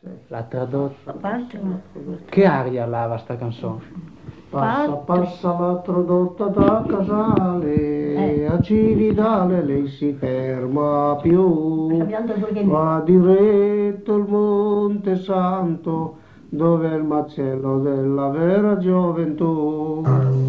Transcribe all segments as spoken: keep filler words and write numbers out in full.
L'ha tradotta. Che aria lava sta canzone? Passa, passa la tradotta da Casale, eh. a Cividale lei si ferma più, va diretto il Monte Santo, dove è il macello della vera gioventù.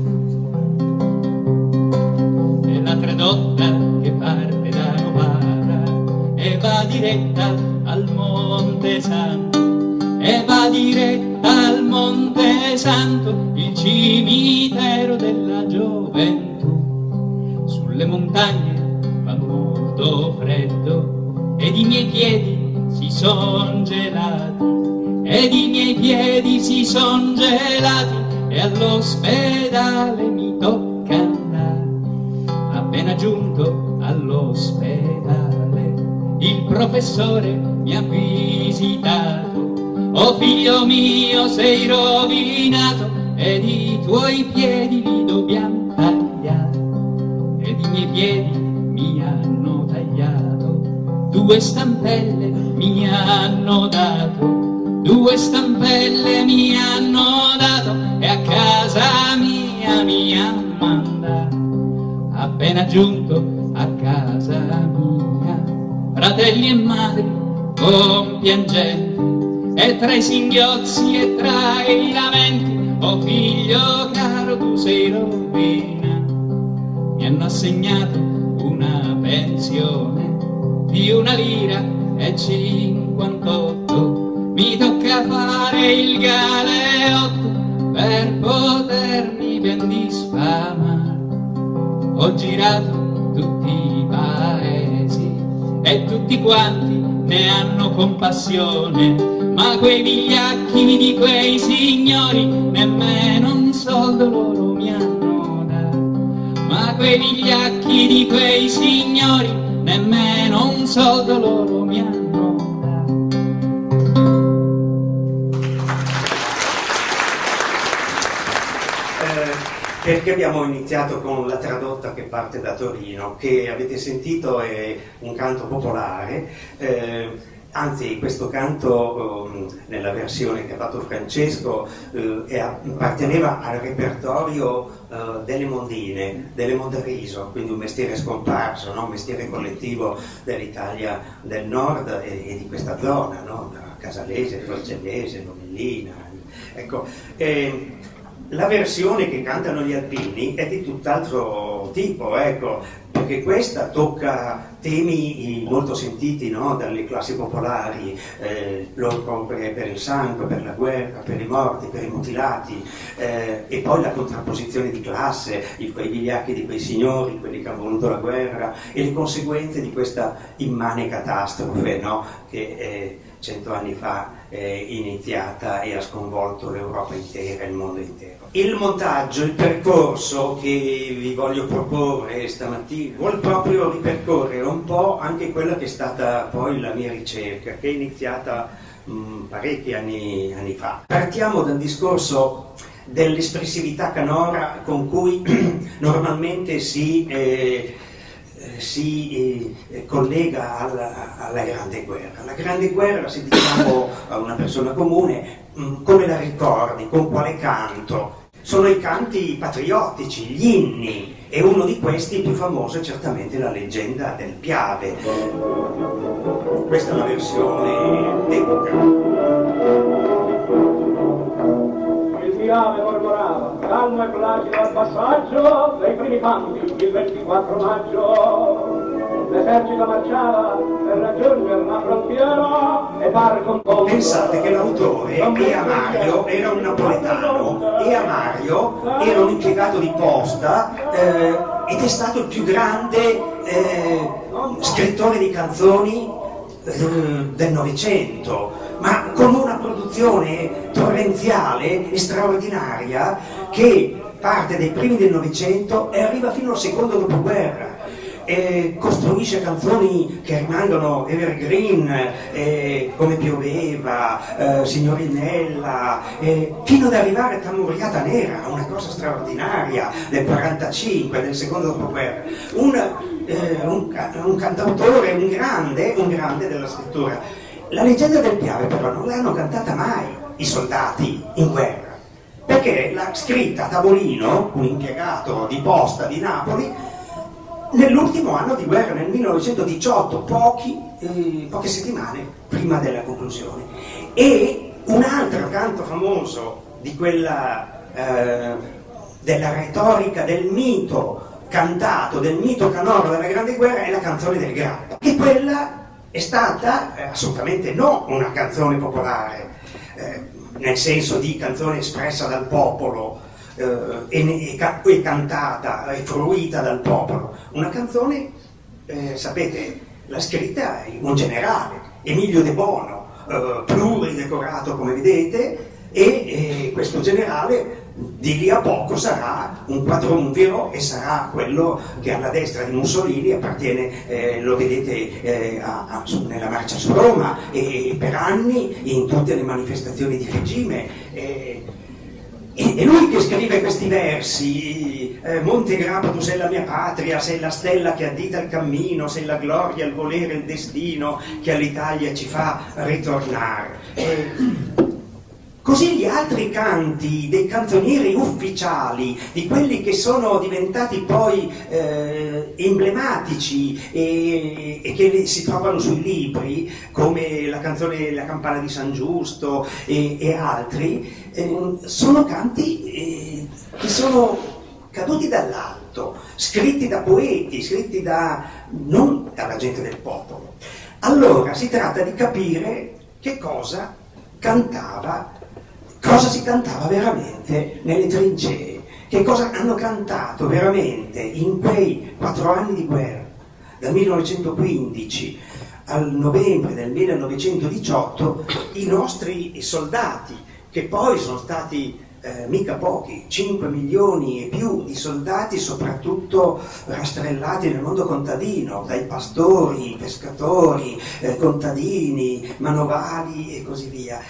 È la tradotta che parte da Novara e va diretta al Monte Santo, e va diretta al Monte Santo, il cimitero della gioventù. Sulle montagne fa molto freddo ed i miei piedi si son gelati, ed i miei piedi si son gelati, e all'ospedale mi tocca andare. Appena giunto all'ospedale il professore mi ha visitato. Oh figlio mio, sei rovinato ed i tuoi piedi li dobbiamo tagliare. Ed i miei piedi mi hanno tagliato, due stampelle mi hanno dato, due stampelle mi hanno dato, e a casa mia mi hanno mandato. Appena giunto a casa mia, fratelli e madri compiangenti, e tra i singhiozzi e tra i lamenti, oh figlio caro tu sei rovinato. Mi hanno assegnato una pensione di una lira e cinquantotto, mi tocca fare il galeotto per potermi ben disfamare. Ho girato tutti i paesi e tutti quanti ne hanno compassione, ma quei vigliacchi di quei signori nemmeno un soldo loro mi hanno dato. Ma quei vigliacchi di quei signori nemmeno un soldo loro mi hanno dato. Eh, perché abbiamo iniziato con la tradotta che parte da Torino, che avete sentito è un canto popolare. Eh, Anzi, questo canto, um, nella versione che ha fatto Francesco, uh, è, apparteneva al repertorio uh, delle mondine, delle Mondriso, quindi un mestiere scomparso, no? Un mestiere collettivo dell'Italia del nord e, e di questa zona, no? Casalese, Forcellese, Novellina. Ecco, eh, la versione che cantano gli alpini è di tutt'altro tipo, ecco, perché questa tocca temi molto sentiti, no? Dalle classi popolari, eh, l'orco per, per il sangue, per la guerra, per i morti, per i mutilati, eh, e poi la contrapposizione di classe, i, quei vigliacchi di quei signori, quelli che hanno voluto la guerra, e le conseguenze di questa immane catastrofe, no? Che eh, cento anni fa è iniziata e ha sconvolto l'Europa intera e il mondo intero. Il montaggio, il percorso che vi voglio proporre stamattina vuole proprio ripercorrere un po' anche quella che è stata poi la mia ricerca, che è iniziata mh, parecchi anni, anni fa. Partiamo dal discorso dell'espressività canora con cui normalmente si eh, si eh, collega alla, alla Grande Guerra. La Grande Guerra, se diciamo a una persona comune, mh, come la ricordi, con quale canto? Sono i canti patriottici, gli inni, e uno di questi, il più famoso, è certamente la leggenda del Piave. Questa è una versione d'epoca. Il Piave mormorava, calmo e placido al passaggio dei primi campi, il ventiquattro maggio. L'esercito marciava per raggiungere la frontiera e par con conto. Pensate che l'autore, Ea Mario, era un napoletano. Ea Mario era un impiegato di posta eh, ed è stato il più grande eh, scrittore di canzoni eh, del Novecento, ma con una produzione torrenziale e straordinaria che parte dai primi del Novecento e arriva fino al secondo dopoguerra. E costruisce canzoni che rimangono evergreen, eh, come Pioveva, eh, Signorinella, eh, fino ad arrivare a Tamuriata Nera, una cosa straordinaria, del quarantacinque, del secondo dopoguerra. Un, eh, un, un cantautore, un grande, un grande della scrittura. La leggenda del Piave però non l'hanno cantata mai i soldati in guerra, perché l'ha scritta a tavolino un impiegato di posta di Napoli nell'ultimo anno di guerra, nel millenovecentodiciotto, pochi, eh, poche settimane prima della conclusione. E un altro canto famoso di quella, eh, della retorica, del mito cantato, del mito canoro della Grande Guerra, è la canzone del Grappa, che quella è stata eh, assolutamente no una canzone popolare, eh, nel senso di canzone espressa dal popolo, eh, e, e, e cantata e fruita dal popolo. Una canzone, eh, sapete, l'ha scritta un generale, Emilio De Bono, eh, pluridecorato come vedete, e eh, questo generale di lì a poco sarà un quadrumviro e sarà quello che alla destra di Mussolini appartiene, eh, lo vedete eh, a, a, su, nella marcia su Roma e, e per anni in tutte le manifestazioni di regime. Eh, È lui che scrive questi versi, eh, Monte Grappa, tu sei la mia patria, sei la stella che addita il cammino, sei la gloria, il volere, il destino che all'Italia ci fa ritornare. Eh, Così gli altri canti dei canzonieri ufficiali, di quelli che sono diventati poi eh, emblematici e, e che si trovano sui libri, come la canzone La campana di San Giusto e, e altri, eh, sono canti eh, che sono caduti dall'alto, scritti da poeti, scritti da, non dalla gente del popolo. Allora si tratta di capire che cosa cantava, cosa si cantava veramente nelle trincee, che cosa hanno cantato veramente in quei quattro anni di guerra, dal millenovecentoquindici al novembre del millenovecentodiciotto, i nostri soldati, che poi sono stati eh, mica pochi, cinque milioni e più di soldati, soprattutto rastrellati nel mondo contadino, dai pastori, pescatori, eh, contadini, manovali e così via.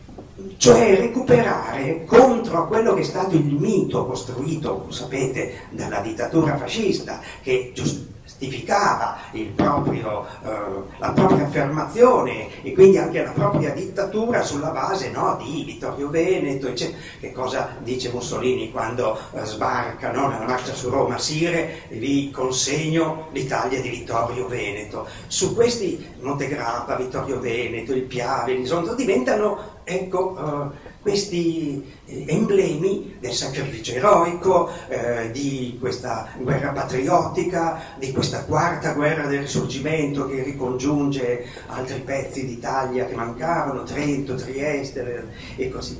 Cioè recuperare contro quello che è stato il mito costruito, sapete, dalla dittatura fascista, che giustificava il proprio, eh, la propria affermazione e quindi anche la propria dittatura sulla base, no, di Vittorio Veneto, eccetera. Che cosa dice Mussolini quando eh, sbarca, no, nella marcia su Roma? Sire, vi consegno l'Italia di Vittorio Veneto. Su questi Monte Grappa, Vittorio Veneto, il Piave, l'Isonzo diventano, ecco, uh, questi eh, emblemi del sacrificio eroico, eh, di questa guerra patriottica, di questa quarta guerra del risorgimento che ricongiunge altri pezzi d'Italia che mancavano, Trento, Trieste e così.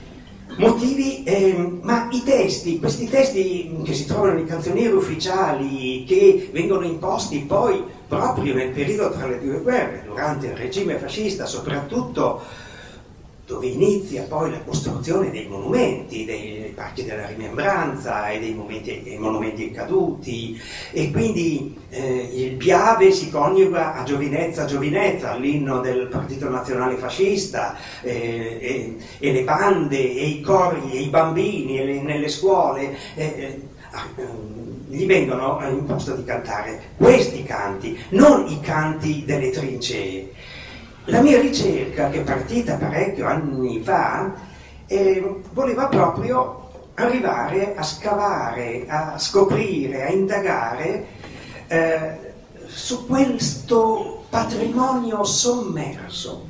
Motivi, eh, ma i testi, questi testi che si trovano nei canzonieri ufficiali, che vengono imposti poi proprio nel periodo tra le due guerre, durante il regime fascista, soprattutto dove inizia poi la costruzione dei monumenti, dei parchi della rimembranza e dei monumenti, dei monumenti caduti, e quindi eh, il Piave si coniuga a Giovinezza, Giovinezza, l'inno del Partito Nazionale Fascista, eh, e, e le bande e i cori e i bambini e le, nelle scuole eh, eh, gli vengono imposto di cantare questi canti, non i canti delle trincee. La mia ricerca, che è partita parecchio anni fa, eh, voleva proprio arrivare a scavare, a scoprire, a indagare eh, su questo patrimonio sommerso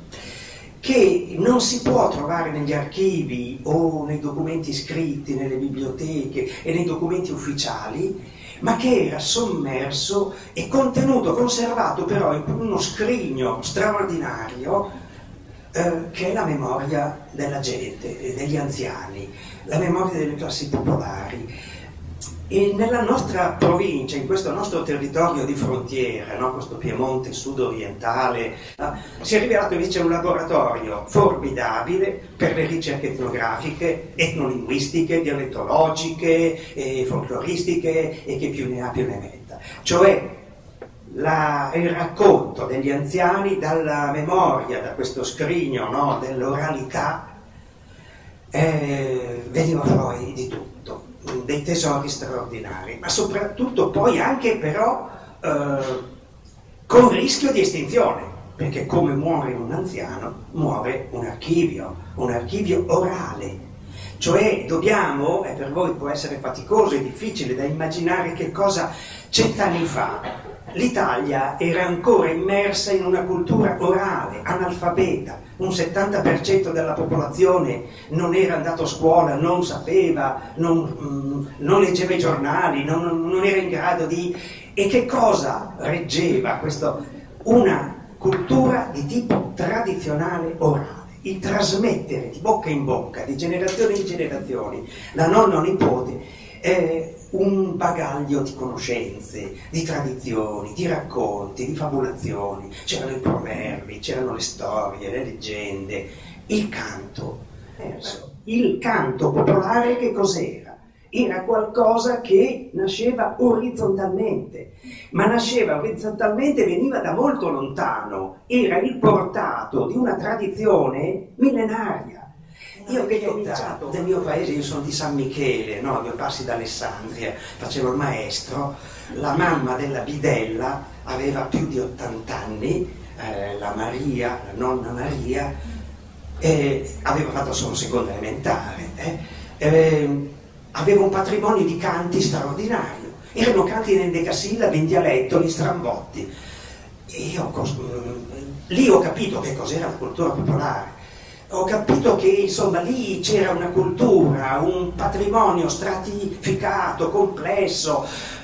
che non si può trovare negli archivi o nei documenti scritti, nelle biblioteche e nei documenti ufficiali, ma che era sommerso e contenuto, conservato però in uno scrigno straordinario eh, che è la memoria della gente, degli anziani, la memoria delle classi popolari. E nella nostra provincia, in questo nostro territorio di frontiera, no, questo Piemonte sud-orientale, eh, si è rivelato invece un laboratorio formidabile per le ricerche etnografiche, etnolinguistiche, dialettologiche, eh, folcloristiche e che più ne ha più ne metta. Cioè la, il racconto degli anziani dalla memoria, da questo scrigno, no, dell'oralità, eh, veniva fuori di tutto, dei tesori straordinari, ma soprattutto poi anche però eh, con rischio di estinzione, perché come muore un anziano, muore un archivio, un archivio orale. Cioè dobbiamo, e per voi può essere faticoso e difficile da immaginare che cosa cent'anni fa l'Italia era ancora immersa in una cultura orale, analfabeta, un settanta per cento della popolazione non era andato a scuola, non sapeva, non, mm, non leggeva i giornali, non, non era in grado di... E che cosa reggeva questo? Una cultura di tipo tradizionale orale. Il trasmettere di bocca in bocca, di generazione in generazione, da nonno a nipote, eh, un bagaglio di conoscenze, di tradizioni, di racconti, di fabulazioni. C'erano i proverbi, c'erano le storie, le leggende, il canto. Il canto popolare che cos'era? Era qualcosa che nasceva orizzontalmente, ma nasceva orizzontalmente, veniva da molto lontano, era il portato di una tradizione millenaria. Io che ho cominciato nel mio paese, io sono di San Michele, no? A due passi da Alessandria, facevo il maestro, la mamma della bidella aveva più di ottanta anni, eh, la Maria, la nonna Maria, eh, aveva fatto solo seconda elementare, eh, eh, aveva un patrimonio di canti straordinario, erano canti in endecasillabi, in dialetto, in strambotti. E io lì ho capito che cos'era la cultura popolare, ho capito che insomma lì c'era una cultura, un patrimonio stratificato, complesso.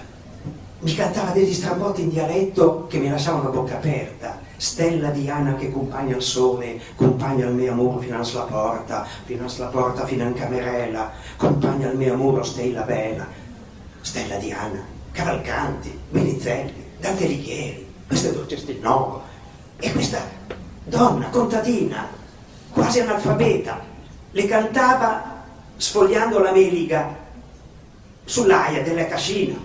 Mi cantava degli strambotti in dialetto che mi lasciavano a bocca aperta. Stella Diana che compagna il sole, compagna il mio amore fino alla porta, fino alla porta, fino in camerella, compagna il mio amore stella bella. Stella Diana, Cavalcanti, Menizelli, Dante Alighieri, questo è Dolce Stilnovo. E questa donna contadina, quasi analfabeta, le cantava sfogliando la meliga sull'aia della cascina,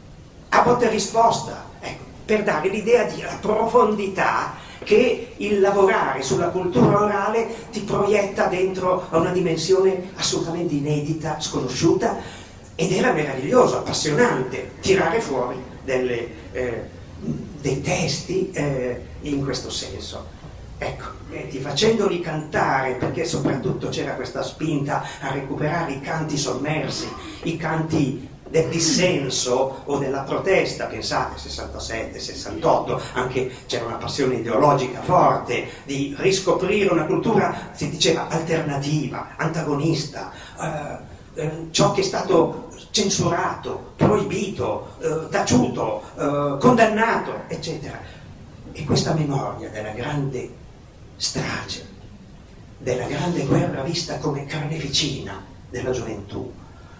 a botta e risposta. Per dare l'idea della profondità che il lavorare sulla cultura orale ti proietta dentro a una dimensione assolutamente inedita, sconosciuta, ed era meraviglioso, appassionante tirare fuori delle, eh, dei testi eh, in questo senso. Ecco, e facendoli cantare, perché soprattutto c'era questa spinta a recuperare i canti sommersi, i canti del dissenso o della protesta, pensate, sessantasette, sessantotto, anche c'era una passione ideologica forte di riscoprire una cultura, si diceva, alternativa, antagonista, eh, eh, ciò che è stato censurato, proibito, eh, taciuto, eh, condannato, eccetera. E questa memoria della grande strage, della grande guerra vista come carneficina della gioventù,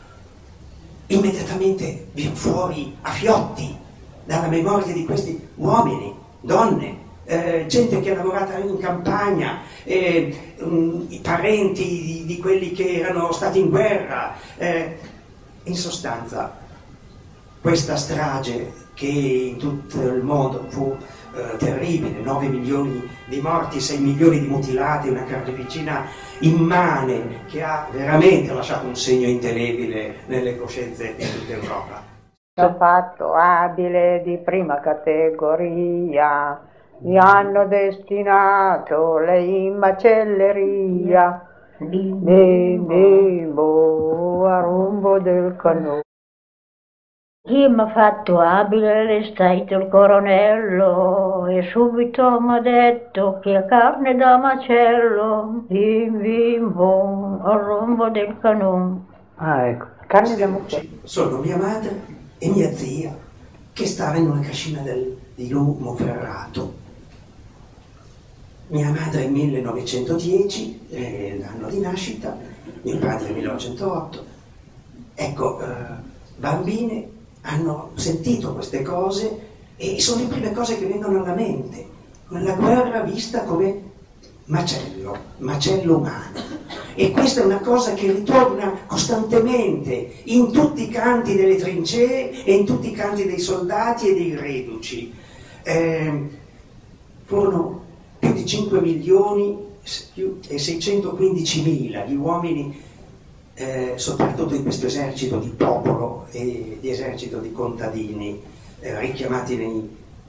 immediatamente viene fuori a fiotti dalla memoria di questi uomini, donne, eh, gente che ha lavorato in campagna, eh, um, i parenti di, di quelli che erano stati in guerra. Eh, in sostanza, questa strage che in tutto il mondo fu eh, terribile, nove milioni di morti, sei milioni di mutilati, una carneficina immane che ha veramente lasciato un segno indelebile nelle coscienze di tutta Europa. Ho fatto abile di prima categoria, mi hanno destinato le in macelleria, vendevo a rombo del cannone. Chi mi ha fatto abile è stato il coronello e subito mi ha detto che è carne da macello, bim bim bom, al rombo del canone. Ah, ecco, carne da macello. Sono mia madre e mia zia che stava in una cascina del, di Lumo Ferrato. Mia madre nel millenovecentodieci, eh, l'anno di nascita, mio padre nel millenovecentootto. Ecco, eh, bambine hanno sentito queste cose e sono le prime cose che vengono alla mente. La guerra vista come macello, macello umano. E questa è una cosa che ritorna costantemente in tutti i canti delle trincee e in tutti i canti dei soldati e dei reduci. Eh, furono più di cinque milioni e seicentoquindicimila gli uomini, eh, soprattutto in questo esercito di popolo e di esercito di contadini, eh, richiamati nei,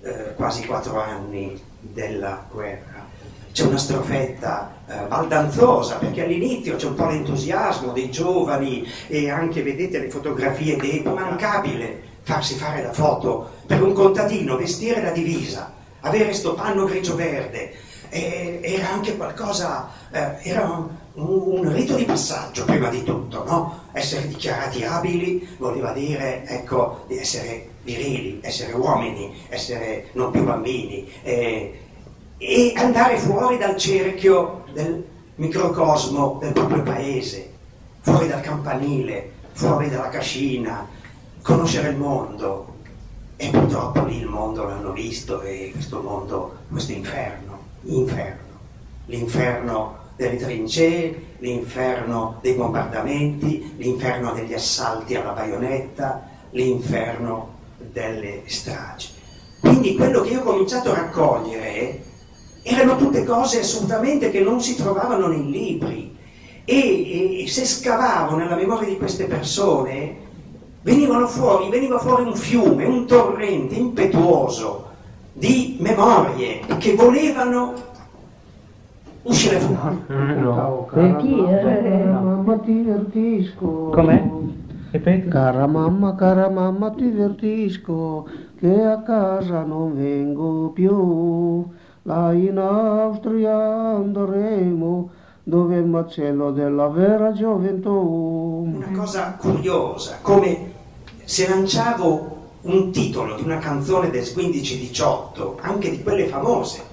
eh, quasi quattro anni della guerra. C'è una strofetta eh, baldanzosa, perché all'inizio c'è un po' l'entusiasmo dei giovani e anche, vedete, le fotografie d'epoca. Immancabile farsi fare la foto per un contadino, vestire la divisa, avere sto panno grigio-verde, eh, era anche qualcosa, eh, era un, un rito di passaggio prima di tutto, no? Essere dichiarati abili voleva dire, ecco, di essere virili, essere uomini, essere non più bambini, eh, e andare fuori dal cerchio del microcosmo del proprio paese, fuori dal campanile, fuori dalla cascina, conoscere il mondo. E purtroppo lì il mondo l'hanno visto, e questo mondo, questo inferno, inferno, l'inferno delle trincee, l'inferno dei bombardamenti, l'inferno degli assalti alla baionetta, l'inferno delle stragi. Quindi quello che io ho cominciato a raccogliere erano tutte cose assolutamente che non si trovavano nei libri, e, e se scavavo nella memoria di queste persone venivano fuori, veniva fuori un fiume, un torrente impetuoso di memorie che volevano uscire fuori. Ciao, cara mamma, mamma, ti divertisco. Com'è? Ripeti? Cara mamma, cara mamma, ti divertisco, che a casa non vengo più. Là in Austria andremo, dove il macello della vera gioventù. Una cosa curiosa, come se lanciavo un titolo di una canzone del quindici diciotto, anche di quelle famose.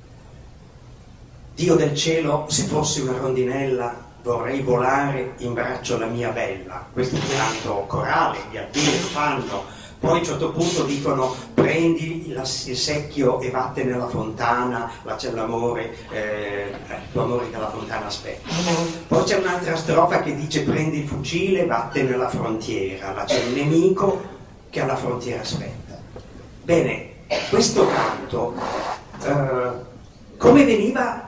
Dio del cielo, se fossi una rondinella, vorrei volare in braccio alla mia bella. Questo è un canto corale, gli alpini lo fanno. Poi a un certo punto dicono: prendi la, il secchio e vattene alla fontana, là c'è l'amore, eh, il tuo amore dalla fontana aspetta. Poi c'è un'altra strofa che dice: prendi il fucile e vattene alla frontiera, là c'è un nemico che alla frontiera aspetta. Bene, questo canto eh, come veniva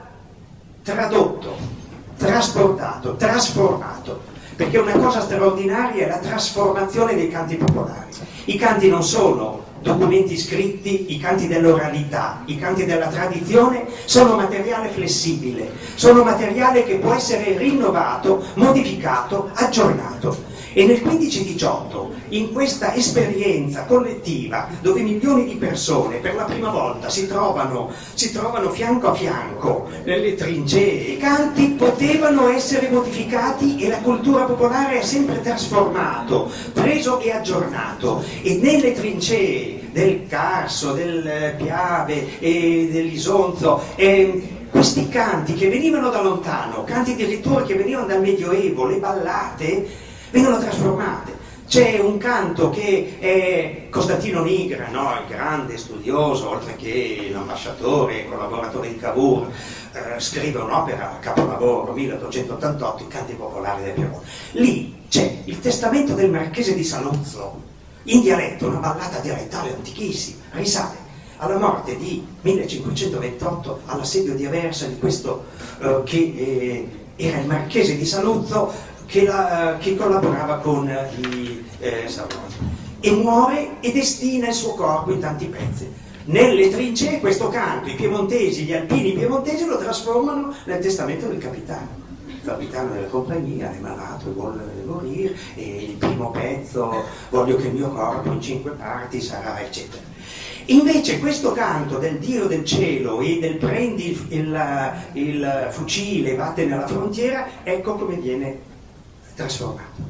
tradotto, trasportato, trasformato? Perché una cosa straordinaria è la trasformazione dei canti popolari. I canti non sono documenti scritti, i canti dell'oralità, i canti della tradizione sono materiale flessibile, sono materiale che può essere rinnovato, modificato, aggiornato. E nel quindici diciotto, in questa esperienza collettiva, dove milioni di persone per la prima volta si trovano, si trovano fianco a fianco nelle trincee, i canti potevano essere modificati e la cultura popolare ha sempre trasformato, preso e aggiornato. E nelle trincee del Carso, del Piave e dell'Isonzo, eh, questi canti che venivano da lontano, canti addirittura che venivano dal Medioevo, le ballate, vengono trasformate. C'è un canto che è Costantino Nigra, no? Il grande studioso, oltre che l'ambasciatore, collaboratore di Cavour, eh, scrive un'opera, capolavoro, milleottocentottantotto, I canti popolari del Piemonte. Lì c'è il testamento del Marchese di Saluzzo, in dialetto, una ballata dialettale antichissima, risale alla morte di millecinquecentoventotto, all'assedio di Aversa, di questo eh, che eh, era il Marchese di Saluzzo, Che, la, che collaborava con i eh, Savoia, e muore e destina il suo corpo in tanti pezzi. Nelle trincee questo canto i piemontesi, gli alpini piemontesi lo trasformano nel testamento del capitano. Il capitano della compagnia è malato e vuole morire, e il primo pezzo, voglio che il mio corpo in cinque parti sarà, eccetera. Invece questo canto del Dio del cielo e del prendi il, il, il fucile, vattene alla frontiera, ecco come viene trasformato.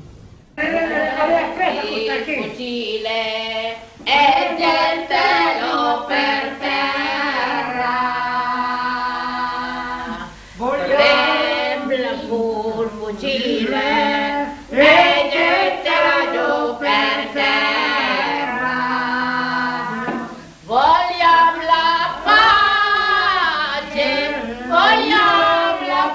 Il fucile è del cielo per terra, trembla sul fucile e gettala giù per terra. Vogliamo la pace, vogliamo la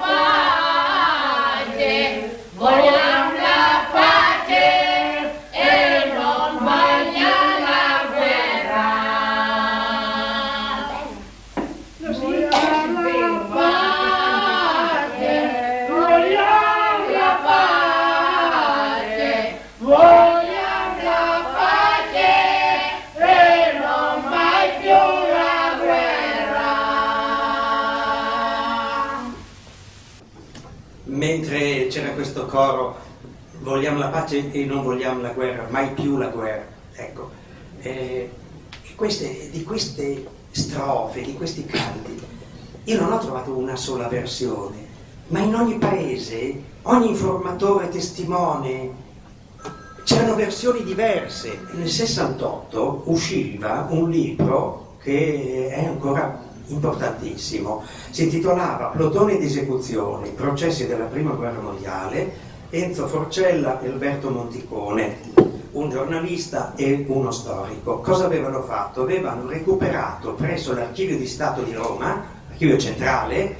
pace, vogliamo la pace e non vogliamo la guerra. mentre c'era questo coro, vogliamo la pace e non vogliamo la guerra, mai più la guerra. Ecco, eh, queste, di queste strofe, di questi canti, io non ho trovato una sola versione, ma in ogni paese, ogni informatore, testimone, c'erano versioni diverse. Nel sessantotto usciva un libro che è ancora importantissimo, si intitolava Plotone di esecuzione, i processi della prima guerra mondiale, Enzo Forcella e Alberto Monticone, un giornalista e uno storico. Cosa avevano fatto? Avevano recuperato presso l'Archivio di Stato di Roma, l'archivio centrale,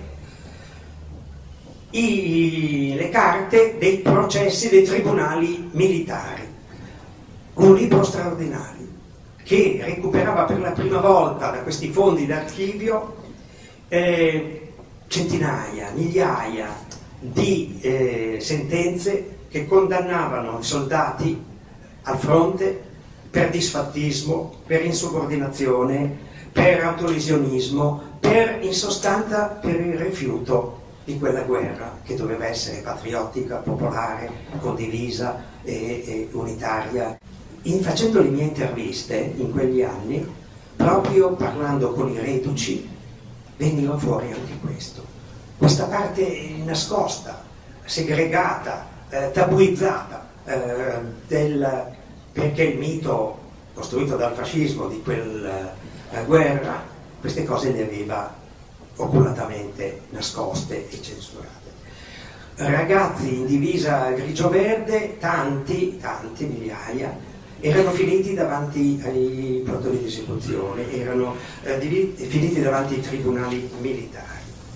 I, le carte dei processi dei tribunali militari, un libro straordinario che recuperava per la prima volta da questi fondi d'archivio eh, centinaia, migliaia di eh, sentenze che condannavano i soldati al fronte per disfattismo, per insubordinazione, per autolesionismo, per, in sostanza, per il rifiuto di quella guerra che doveva essere patriottica, popolare, condivisa e, e unitaria. In, facendo le mie interviste in quegli anni, proprio parlando con i reduci, veniva fuori anche questo. Questa parte nascosta, segregata, eh, tabuizzata, eh, del, perché il mito costruito dal fascismo di quella eh, guerra, queste cose le aveva oculatamente nascoste e censurate. Ragazzi in divisa grigio-verde, tanti, tanti, migliaia, erano finiti davanti ai plotoni di esecuzione, erano eh, div- finiti davanti ai tribunali militari.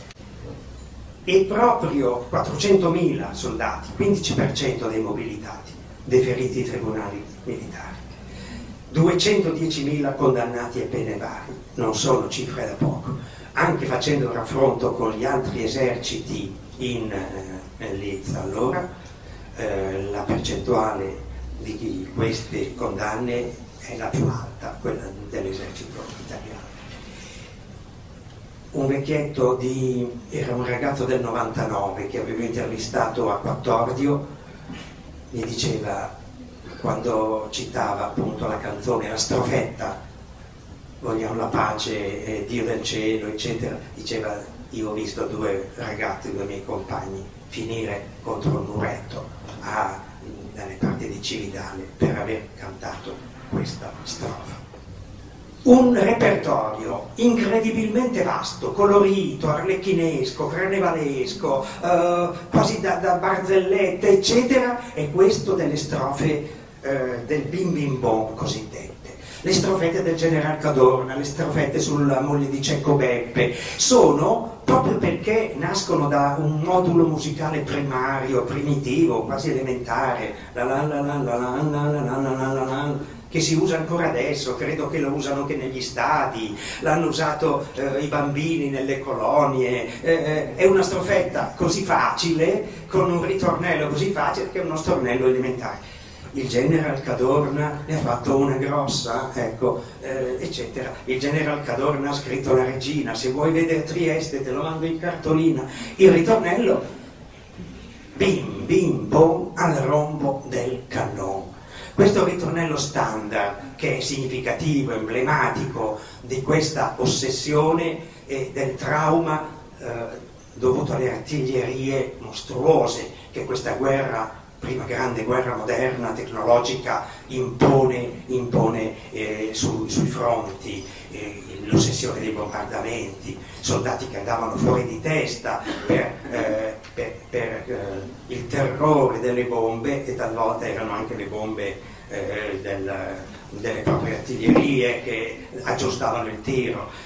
E proprio quattrocentomila soldati, quindici per cento dei mobilitati, deferiti ai tribunali militari, duecentodiecimila condannati a pene varie, non sono cifre da poco. Anche facendo un raffronto con gli altri eserciti in eh, Liz allora, eh, la percentuale di queste condanne è la più alta, quella dell'esercito italiano. Un vecchietto di, era un ragazzo del novantanove che avevo intervistato a Quattordio, mi diceva, quando citava appunto la canzone, la strofetta, vogliamo la pace, eh, Dio del cielo, eccetera, diceva, io ho visto due ragazzi, due miei compagni, finire contro un muretto a, dalle parti di Cividale per aver cantato questa strofa. Un repertorio incredibilmente vasto, colorito, arlecchinesco, carnevalesco, eh, quasi da, da barzellette, eccetera, è questo delle strofe eh, del bim bim bom cosiddette. Le strofette del general Cadorna, le strofette sulla moglie di Cecco Beppe, sono proprio perché nascono da un modulo musicale primario, primitivo, quasi elementare, la la la la la la la la la la la, che si usa ancora adesso, credo che lo usano anche negli stadi, l'hanno usato eh, i bambini nelle colonie, eh, è una strofetta così facile, con un ritornello così facile, che è uno stornello elementare. Il general Cadorna ne ha fatto una grossa, ecco, eh, eccetera. Il general Cadorna ha scritto La Regina, se vuoi vedere Trieste te lo mando in cartolina. Il ritornello, bim bim bom al rombo del cannon. Questo ritornello standard, che è significativo, emblematico di questa ossessione e del trauma eh, dovuto alle artiglierie mostruose che questa guerra, prima grande guerra moderna, tecnologica, impone, impone eh, su, sui fronti, eh, l'ossessione dei bombardamenti, soldati che andavano fuori di testa per, eh, per, per eh, il terrore delle bombe, e talvolta erano anche le bombe eh, del, delle proprie artiglierie che aggiustavano il tiro.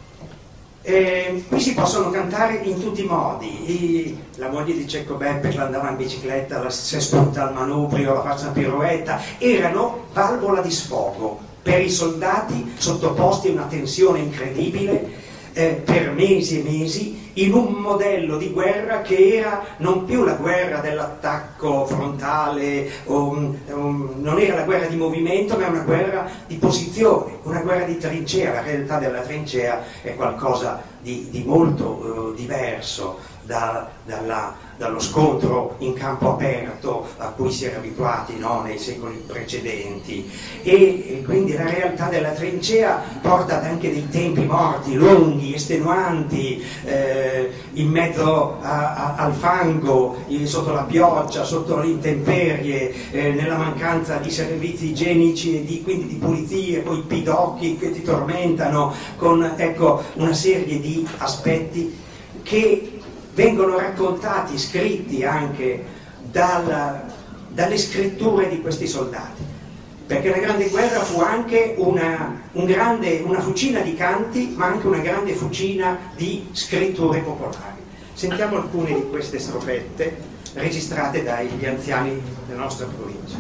Eh, qui si possono cantare in tutti i modi. I, la moglie di Cecco Beppe che andava in bicicletta, la, si è spunta al manubrio, la faccia pirouetta, erano valvola di sfogo per i soldati sottoposti a una tensione incredibile eh, per mesi e mesi, in un modello di guerra che era non più la guerra dell'attacco frontale, um, um, non era la guerra di movimento, ma una guerra di posizione, una guerra di trincea. La realtà della trincea è qualcosa di, di molto uh, diverso da, dalla, dallo scontro in campo aperto a cui si era abituati, no, nei secoli precedenti, e, e quindi la realtà della trincea porta ad anche dei tempi morti, lunghi, estenuanti, eh, in mezzo a, a, al fango, eh, sotto la pioggia, sotto le intemperie, eh, nella mancanza di servizi igienici e di, quindi di pulizie, con i pidocchi che ti tormentano, con ecco, una serie di aspetti che vengono raccontati, scritti anche dalla, dalle scritture di questi soldati, perché la Grande Guerra fu anche una, un grande, una fucina di canti, ma anche una grande fucina di scritture popolari. Sentiamo alcune di queste strofette registrate dagli anziani della nostra provincia.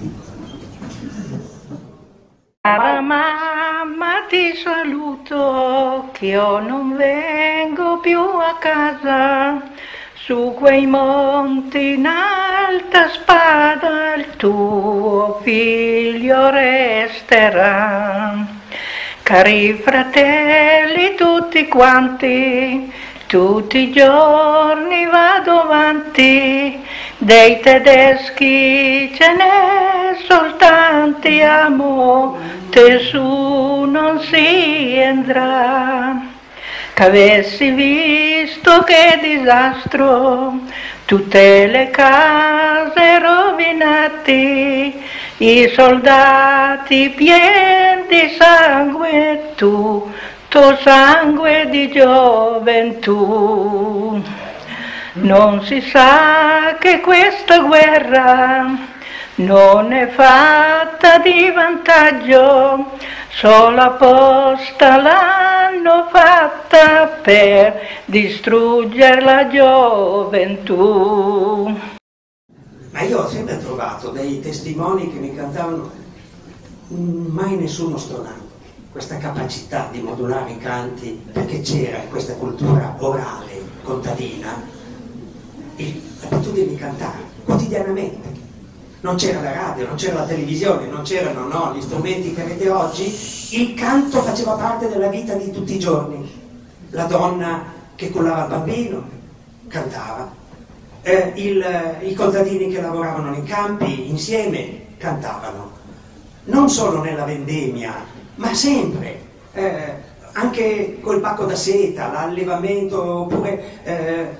Cara mamma, ti saluto, che io non vengo più a casa, su quei monti in alta spada il tuo figlio resterà. Cari fratelli tutti quanti, tutti i giorni vado avanti, dei tedeschi ce n'è soltanti, a monte su non si andrà. C'avessi visto che disastro, tutte le case rovinate, i soldati pieni di sangue, tutto sangue di gioventù. Non si sa che questa guerra non è fatta di vantaggio, solo apposta l'hanno fatta per distruggere la gioventù. Ma io ho sempre trovato dei testimoni che mi cantavano mai nessuno stonato, questa capacità di modulare i canti, perché c'era in questa cultura orale contadina l'abitudine di cantare quotidianamente. Non c'era la radio, non c'era la televisione, non c'erano no, gli strumenti che avete oggi. Il canto faceva parte della vita di tutti i giorni. La donna che cullava il bambino cantava, eh, il, i contadini che lavoravano nei campi insieme cantavano, non solo nella vendemmia, ma sempre, eh, anche col pacco da seta, l'allevamento, oppure eh,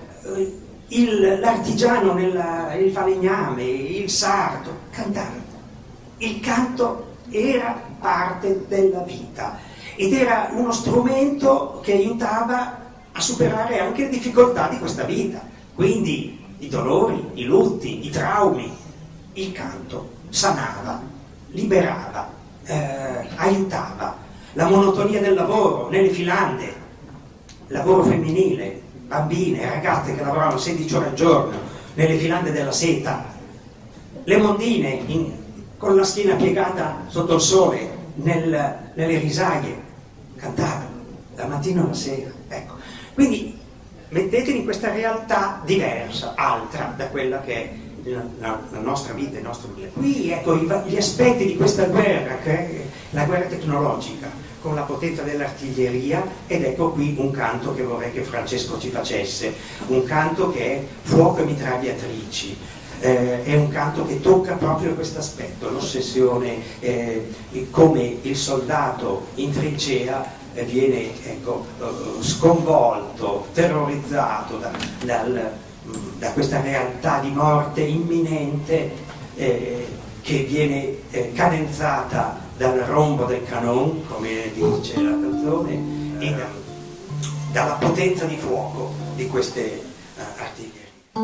l'artigiano, il falegname, il sarto, cantavano. Il canto era parte della vita ed era uno strumento che aiutava a superare anche le difficoltà di questa vita, quindi i dolori, i lutti, i traumi. Il canto sanava, liberava, eh, aiutava. La monotonia del lavoro nelle filande, lavoro femminile, bambine, ragazze che lavoravano sedici ore al giorno nelle filande della seta, le mondine in, con la schiena piegata sotto il sole nel, nelle risaie, cantavano dal mattino alla sera. Ecco. Quindi mettetevi in questa realtà diversa, altra da quella che è la, la nostra vita, il nostro vita. Qui ecco gli aspetti di questa guerra, che è la guerra tecnologica, con la potenza dell'artiglieria, ed ecco qui un canto che vorrei che Francesco ci facesse, un canto che è fuoco e mitragliatrici, eh, è un canto che tocca proprio questo aspetto, l'ossessione, eh, come il soldato in trincea eh, viene ecco, eh, sconvolto, terrorizzato da, dal, da questa realtà di morte imminente eh, che viene eh, cadenzata dal rombo del canon, come dice la canzone, e da, dalla potenza di fuoco di queste uh, artiglierie.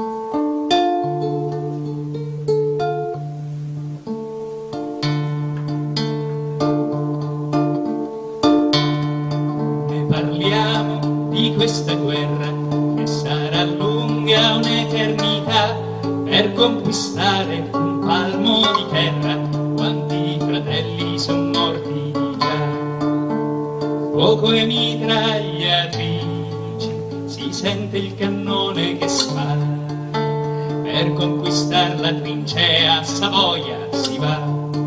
Ne parliamo di questa guerra che sarà lunga un'eternità per conquistare un palmo di terra. Quanti fratelli son morti già, fuoco e mitragliatrici, si sente il cannone che spara, per conquistar la trincea a Savoia si va.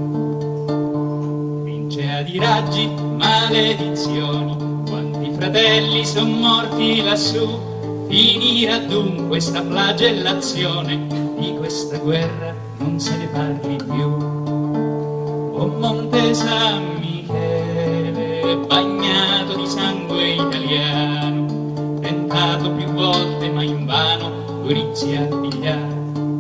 Trincea di raggi, maledizioni, quanti fratelli son morti lassù, finirà dunque sta flagellazione, di questa guerra non se ne parli più. O Monte San Michele, bagnato di sangue italiano, tentato più volte ma invano Gorizia a pigliare.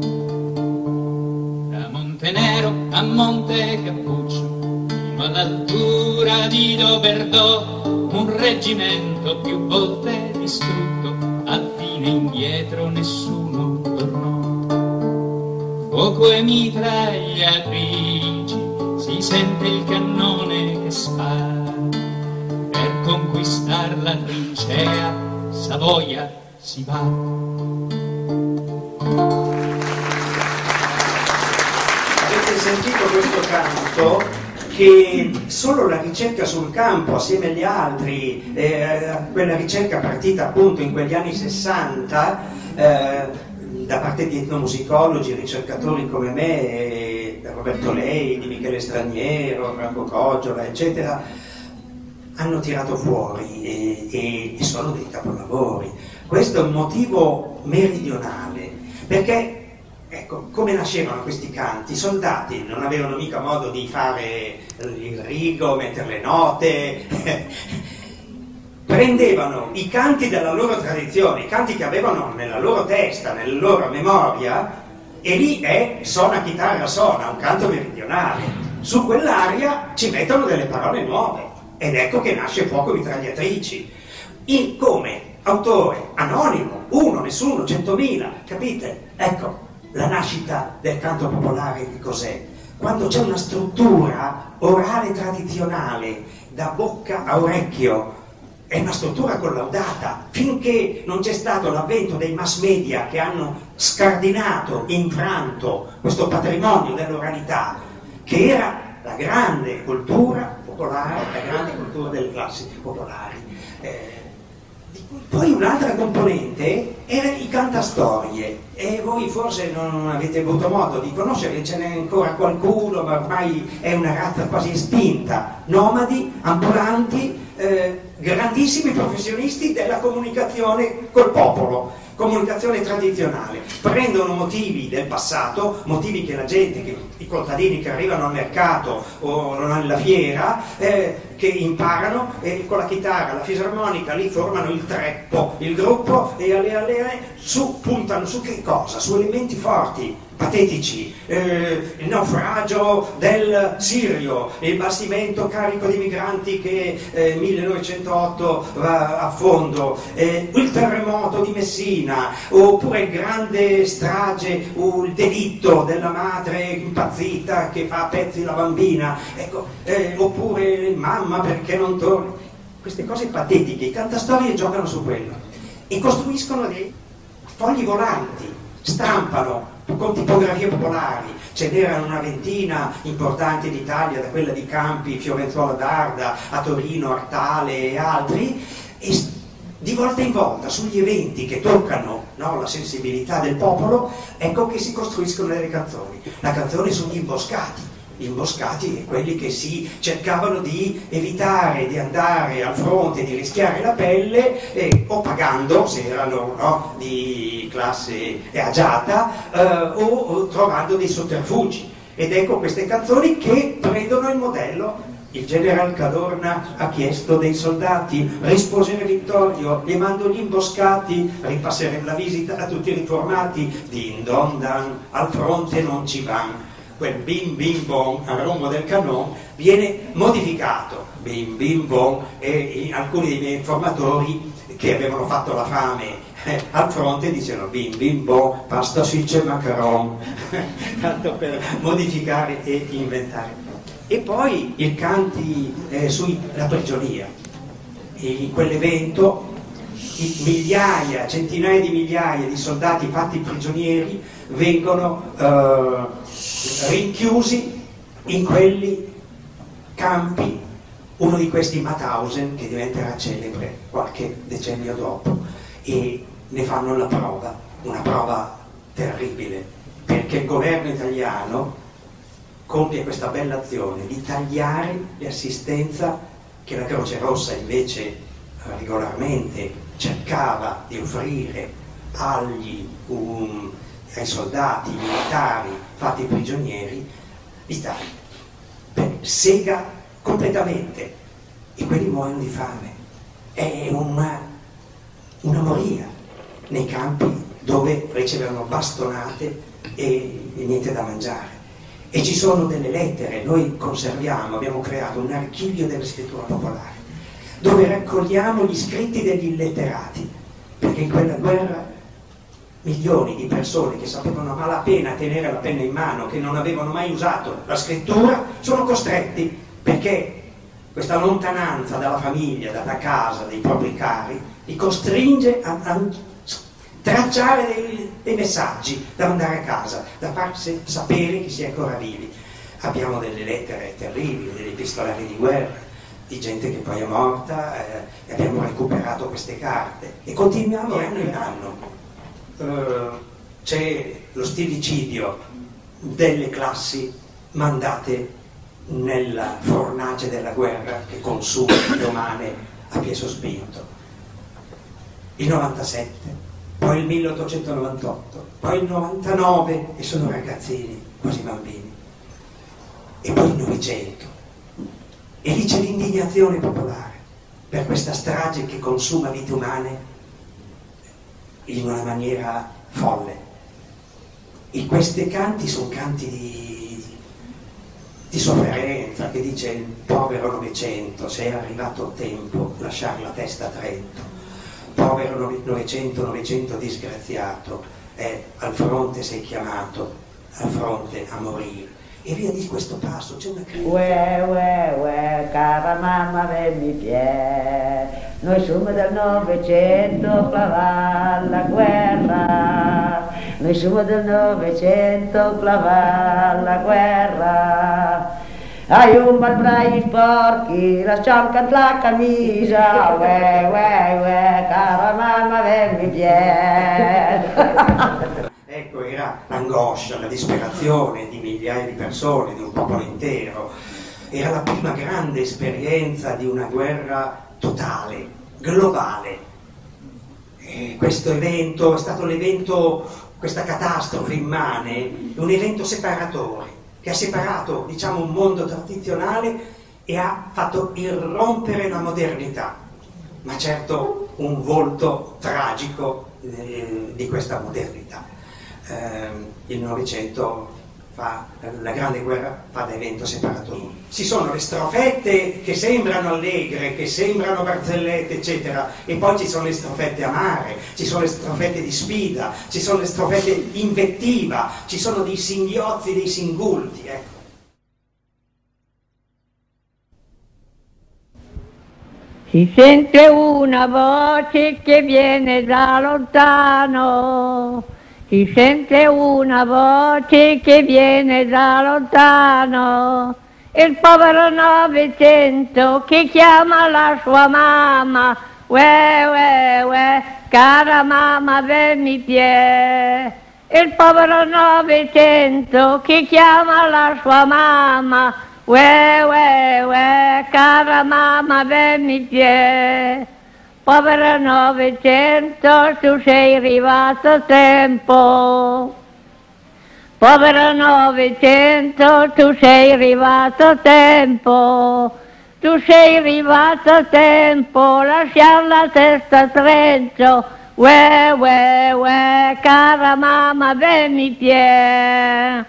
Da Montenero a Monte Cappuccio, fino all'altura di Doberdò, un reggimento più volte distrutto, al fine indietro nessuno tornò. Fuoco e mitragliatrici, si sente il cannone che spara, per conquistar la trincea Savoia si va. Avete sentito questo canto che solo la ricerca sul campo assieme agli altri, eh, quella ricerca partita appunto in quegli anni sessanta eh, da parte di etnomusicologi, ricercatori come me, eh, Roberto Lei, di Michele Straniero, Franco Coggiola, eccetera, hanno tirato fuori e, e, e sono dei capolavori. Questo è un motivo meridionale, perché ecco, come nascevano questi canti? I soldati non avevano mica modo di fare il rigo, mettere le note, prendevano i canti della loro tradizione, i canti che avevano nella loro testa, nella loro memoria, e lì è suona chitarra suona, un canto meridionale. Su quell'aria ci mettono delle parole nuove, ed ecco che nasce Fuoco mitragliatrici. In, come autore anonimo, uno, nessuno, centomila, capite? Ecco, la nascita del canto popolare che cos'è? Quando c'è una struttura orale tradizionale da bocca a orecchio, è una struttura collaudata. Finché non c'è stato l'avvento dei mass media che hanno scardinato, infranto questo patrimonio dell'oralità, che era la grande cultura popolare, la grande cultura delle classi popolari. Eh, Poi un'altra componente era i cantastorie, e voi forse non avete avuto modo di conoscere, ce n'è ancora qualcuno, ma ormai è una razza quasi estinta, nomadi, ambulanti, eh, grandissimi professionisti della comunicazione col popolo, comunicazione tradizionale. Prendono motivi del passato, motivi che la gente, che i contadini che arrivano al mercato o alla fiera, eh, che imparano, e con la chitarra, la fisarmonica, lì formano il treppo, il gruppo, e alle, alle, su, puntano su che cosa? Su elementi forti, patetici, eh, il naufragio del Sirio, il bastimento carico di migranti che eh, millenovecentootto va a fondo, eh, il terremoto di Messina, oppure il grande strage, o il delitto della madre impazzita che fa a pezzi la bambina, ecco, eh, oppure mamma perché non torni. Queste cose patetiche, i cantastorie giocano su quello e costruiscono dei fogli volanti, stampano con tipografie popolari. Ce n'erano una ventina importanti in Italia, da quella di Campi, Fiorenzuola d'Arda, a Torino, Artale e altri, e di volta in volta sugli eventi che toccano, no, la sensibilità del popolo, ecco che si costruiscono delle canzoni. La canzone sugli imboscati, gli imboscati e quelli che si cercavano di evitare di andare al fronte, di rischiare la pelle, eh, o pagando, se erano, no, di classe agiata, eh, o, o trovando dei sotterfugi. Ed ecco queste canzoni che prendono il modello. Il general Cadorna ha chiesto dei soldati, rispose Vittorio, gli mando gli imboscati, ripasseremo la visita a tutti i riformati, din don dan, al fronte non ci van. Quel bim bim bom al rombo del canon viene modificato, bim bim bom, e alcuni dei miei informatori che avevano fatto la fame eh, al fronte dicevano bim bim bom, pasta sicce macaron, tanto per modificare e inventare. E poi i canti eh, sulla prigionia, e in quell'evento migliaia, centinaia di migliaia di soldati fatti prigionieri vengono eh, rinchiusi in quelli campi, uno di questi Mauthausen, che diventerà celebre qualche decennio dopo, e ne fanno la prova, una prova terribile, perché il governo italiano compie questa bella azione di tagliare l'assistenza che la Croce Rossa invece regolarmente cercava di offrire agli, um, ai soldati militari fatti prigionieri l'Italia, sega completamente, e quelli muoiono di fame. È una, una moria nei campi dove ricevevano bastonate e, e niente da mangiare. E ci sono delle lettere, noi conserviamo, abbiamo creato un archivio della scrittura popolare, dove raccogliamo gli scritti degli illetterati, perché in quella guerra milioni di persone che sapevano a malapena tenere la penna in mano, che non avevano mai usato la scrittura, sono costretti, perché questa lontananza dalla famiglia, dalla casa, dai propri cari, li costringe a, a tracciare dei, dei messaggi da mandare a casa, da farsi sapere che si è ancora vivi. Abbiamo delle lettere terribili, degli epistolari di guerra, di gente che poi è morta, eh, e abbiamo recuperato queste carte e continuiamo anno in anno. Uh, c'è lo stillicidio delle classi mandate nella fornace della guerra che consuma le umane a piè sospinto. Il novantasette, poi il milleottocentonovantotto, poi il novantanove, e sono ragazzini, quasi bambini, e poi il Novecento. E lì c'è l'indignazione popolare per questa strage che consuma vite umane in una maniera folle. E questi canti sono canti di, di sofferenza, che dice il povero Novecento, se è arrivato il tempo lasciare la testa a Trento, povero Novecento, Novecento disgraziato, eh, al fronte sei chiamato, al fronte a morire. E via di questo passo c'è una critica. Uè, uè, uè, cara mamma, vedi pie, noi siamo del Novecento, clavà la guerra, noi siamo del Novecento, clavà la guerra. Hai un bel bravi sporchi, lasciamo cantare la camicia, uè, uè, uè, cara mamma, vedi pie. Ecco, era l'angoscia, la disperazione di migliaia di persone, di un popolo intero. Era la prima grande esperienza di una guerra totale, globale. E questo evento è stato l'evento, questa catastrofe immane, un evento separatore, che ha separato, diciamo, un mondo tradizionale e ha fatto irrompere la modernità. Ma certo un volto tragico eh, di questa modernità. Eh, il Novecento fa, la grande guerra fa da evento separatore. Ci sono le strofette che sembrano allegre, che sembrano barzellette, eccetera, e poi ci sono le strofette amare, ci sono le strofette di sfida, ci sono le strofette di invettiva, ci sono dei singhiozzi, dei singulti, ecco. Si sente una voce che viene da lontano, si sente una voce che viene da lontano, il povero Novecento che chiama la sua mamma, uè, uè, uè, cara mamma, venni pie. Il povero Novecento che chiama la sua mamma, uè, uè, uè, cara mamma, venni pie. Povero Novecento, tu sei arrivato a tempo. Povero Novecento, tu sei arrivato a tempo. Tu sei arrivato a tempo, lasciare la testa a Trento. Uè, uè, uè, cara mamma, venni pie.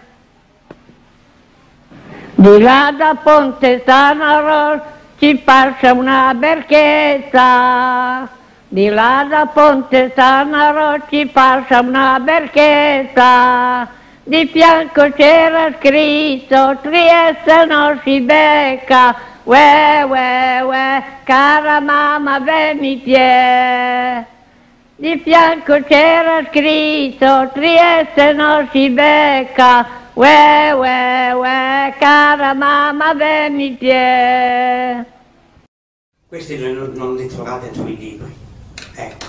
Di là da Ponte Sanaro ci passa una barchetta, di là da Ponte Sanaro ci passa una barchetta, di fianco c'era scritto Trieste non si becca, uè, uè, uè, cara mamma, venni pie. Di fianco c'era scritto Trieste non si becca, uè, uè, uè, cara mamma, venni pie. Questi non, non li trovate sui libri. Ecco,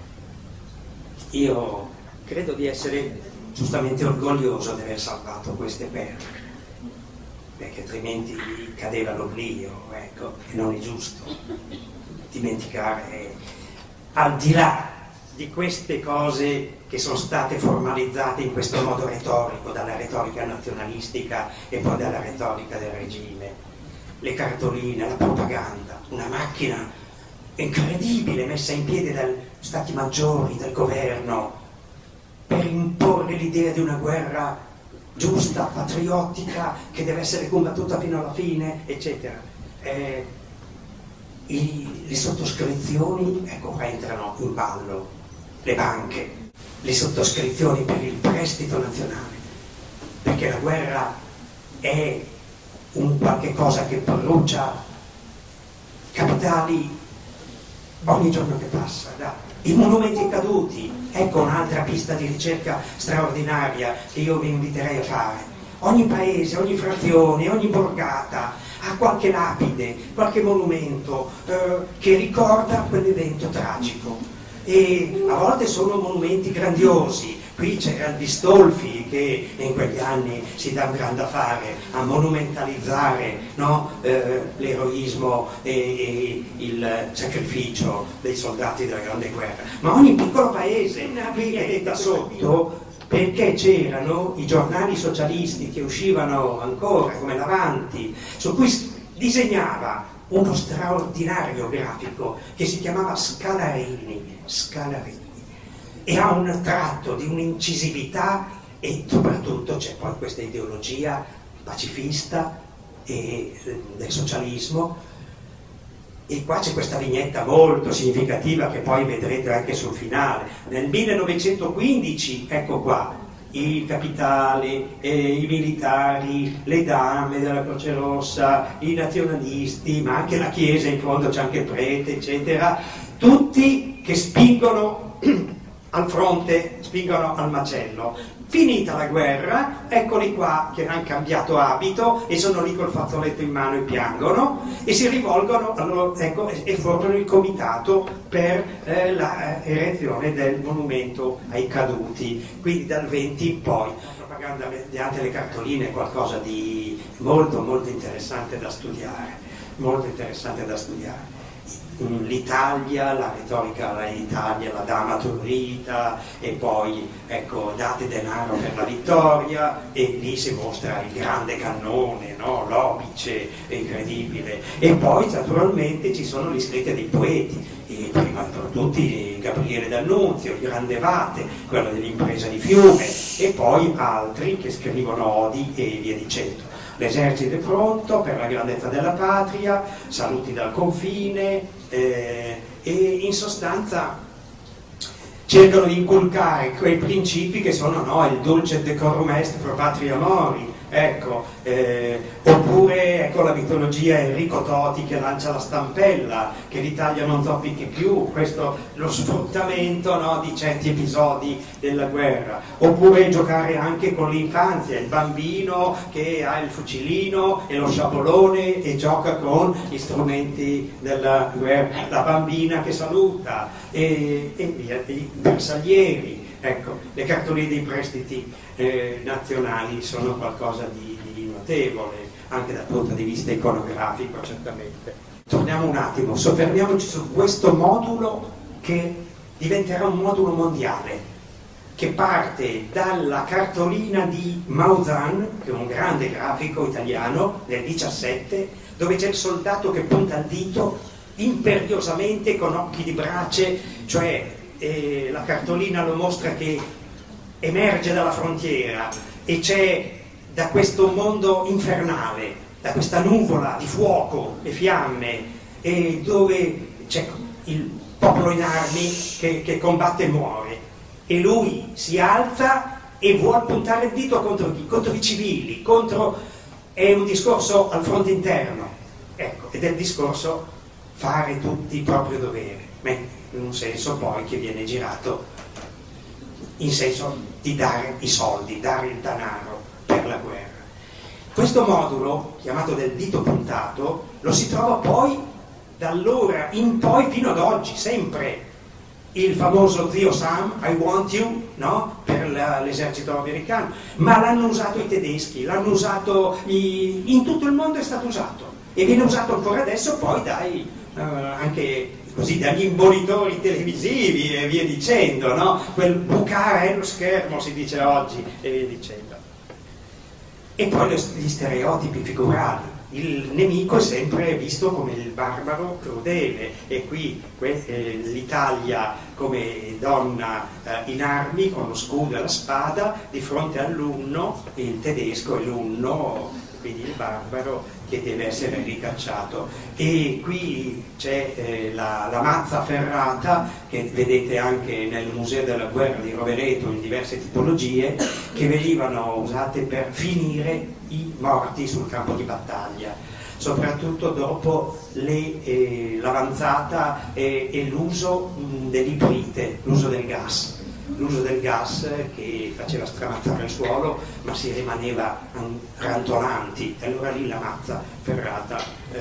io credo di essere giustamente orgoglioso di aver salvato queste perle, perché altrimenti cadeva l'oblio, ecco, e non è giusto. dimenticare, al di là di queste cose che sono state formalizzate in questo modo retorico, dalla retorica nazionalistica e poi dalla retorica del regime, le cartoline, la propaganda, una macchina incredibile messa in piedi dagli stati maggiori, dal governo, per imporre l'idea di una guerra giusta, patriottica, che deve essere combattuta fino alla fine, eccetera. Eh, i, le sottoscrizioni, ecco, entrano in ballo, le banche, le sottoscrizioni per il prestito nazionale, perché la guerra è un qualche cosa che brucia capitali ogni giorno che passa. Da. I monumenti caduti, ecco un'altra pista di ricerca straordinaria che io vi inviterei a fare. Ogni paese, ogni frazione, ogni borgata ha qualche lapide, qualche monumento eh, che ricorda quell'evento tragico. E a volte sono monumenti grandiosi. Qui c'era il Bistolfi che in quegli anni si dà un grande affare a monumentalizzare, no? eh, l'eroismo e, e il sacrificio dei soldati della Grande Guerra. Ma ogni piccolo paese qui è da sotto, perché c'erano i giornali socialisti che uscivano ancora, come l'Avanti, su cui disegnava uno straordinario grafico che si chiamava Scalarini, Scalarini, e ha un tratto di un'incisività, e soprattutto c'è poi questa ideologia pacifista e del socialismo. E qua c'è questa vignetta molto significativa che poi vedrete anche sul finale. Nel millenovecentoquindici, ecco qua, i capitali, eh, i militari, le dame della Croce Rossa, i nazionalisti, ma anche la Chiesa, in fondo c'è anche il prete, eccetera, tutti che spingono al fronte, spingono al macello. Finita la guerra, eccoli qua che hanno cambiato abito e sono lì col fazzoletto in mano e piangono e si rivolgono allora, ecco, e formano il comitato per eh, la eh, erezione del monumento ai caduti. Quindi dal venti in poi la propaganda mediante le cartoline è qualcosa di molto molto interessante da studiare, molto interessante da studiare. L'Italia, la retorica dell'Italia, la dama turrita, e poi ecco date denaro per la vittoria, e lì si mostra il grande cannone, no? L'obice è incredibile, e poi naturalmente ci sono le scritte dei poeti, e prima tra tutti Gabriele D'Annunzio, il Grande Vate, quello dell'impresa di Fiume, e poi altri che scrivono odi e via dicendo. L'esercito è pronto per la grandezza della patria, saluti dal confine, eh, e in sostanza cercano di inculcare quei principi che sono, no, il dulce decorum est pro patria mori, ecco, eh, oppure ecco la mitologia Enrico Toti che lancia la stampella, che l'Italia non zoppichi più, questo lo sfruttamento, no, di certi episodi della guerra, oppure giocare anche con l'infanzia, il bambino che ha il fucilino e lo sciabolone e gioca con gli strumenti della guerra, la bambina che saluta e, e via, i bersaglieri. Ecco, le cartoline dei prestiti eh, nazionali sono qualcosa di, di notevole, anche dal punto di vista iconografico certamente. Torniamo un attimo, soffermiamoci su questo modulo che diventerà un modulo mondiale, che parte dalla cartolina di Mauzan, che è un grande grafico italiano, del diciassette, dove c'è il soldato che punta il dito imperiosamente con occhi di brace, cioè e la cartolina lo mostra che emerge dalla frontiera e c'è da questo mondo infernale, da questa nuvola di fuoco e fiamme, e dove c'è il popolo in armi che, che combatte e muore, e lui si alza e vuole puntare il dito contro chi? Contro i civili, contro... è un discorso al fronte interno, ecco, ed è il discorso fare tutti il proprio dovere, in un senso poi che viene girato in senso di dare i soldi, dare il denaro per la guerra. Questo modulo, chiamato del dito puntato, lo si trova poi da allora in poi fino ad oggi, sempre. Il famoso zio Sam, I want you, no? Per la, l'esercito americano, ma l'hanno usato i tedeschi, l'hanno usato i, in tutto il mondo, è stato usato e viene usato ancora adesso poi dai uh, anche così dagli imbonitori televisivi e via dicendo, no? Quel bucare lo schermo si dice oggi e via dicendo. E poi gli stereotipi figurali. Il nemico è sempre visto come il barbaro crudele, e qui eh, l'Italia come donna eh, in armi con lo scudo e la spada di fronte all'unno, il tedesco è l'unno, quindi il barbaro che deve essere ricacciato. E qui c'è eh, la, la mazza ferrata, che vedete anche nel Museo della Guerra di Rovereto in diverse tipologie, che venivano usate per finire i morti sul campo di battaglia, soprattutto dopo le, eh, l'avanzata e, e l'uso mh, dell'iprite, l'uso del gas. L'uso del gas che faceva stramazzare il suolo, ma si rimaneva rantolanti, e allora lì la mazza ferrata. Eh,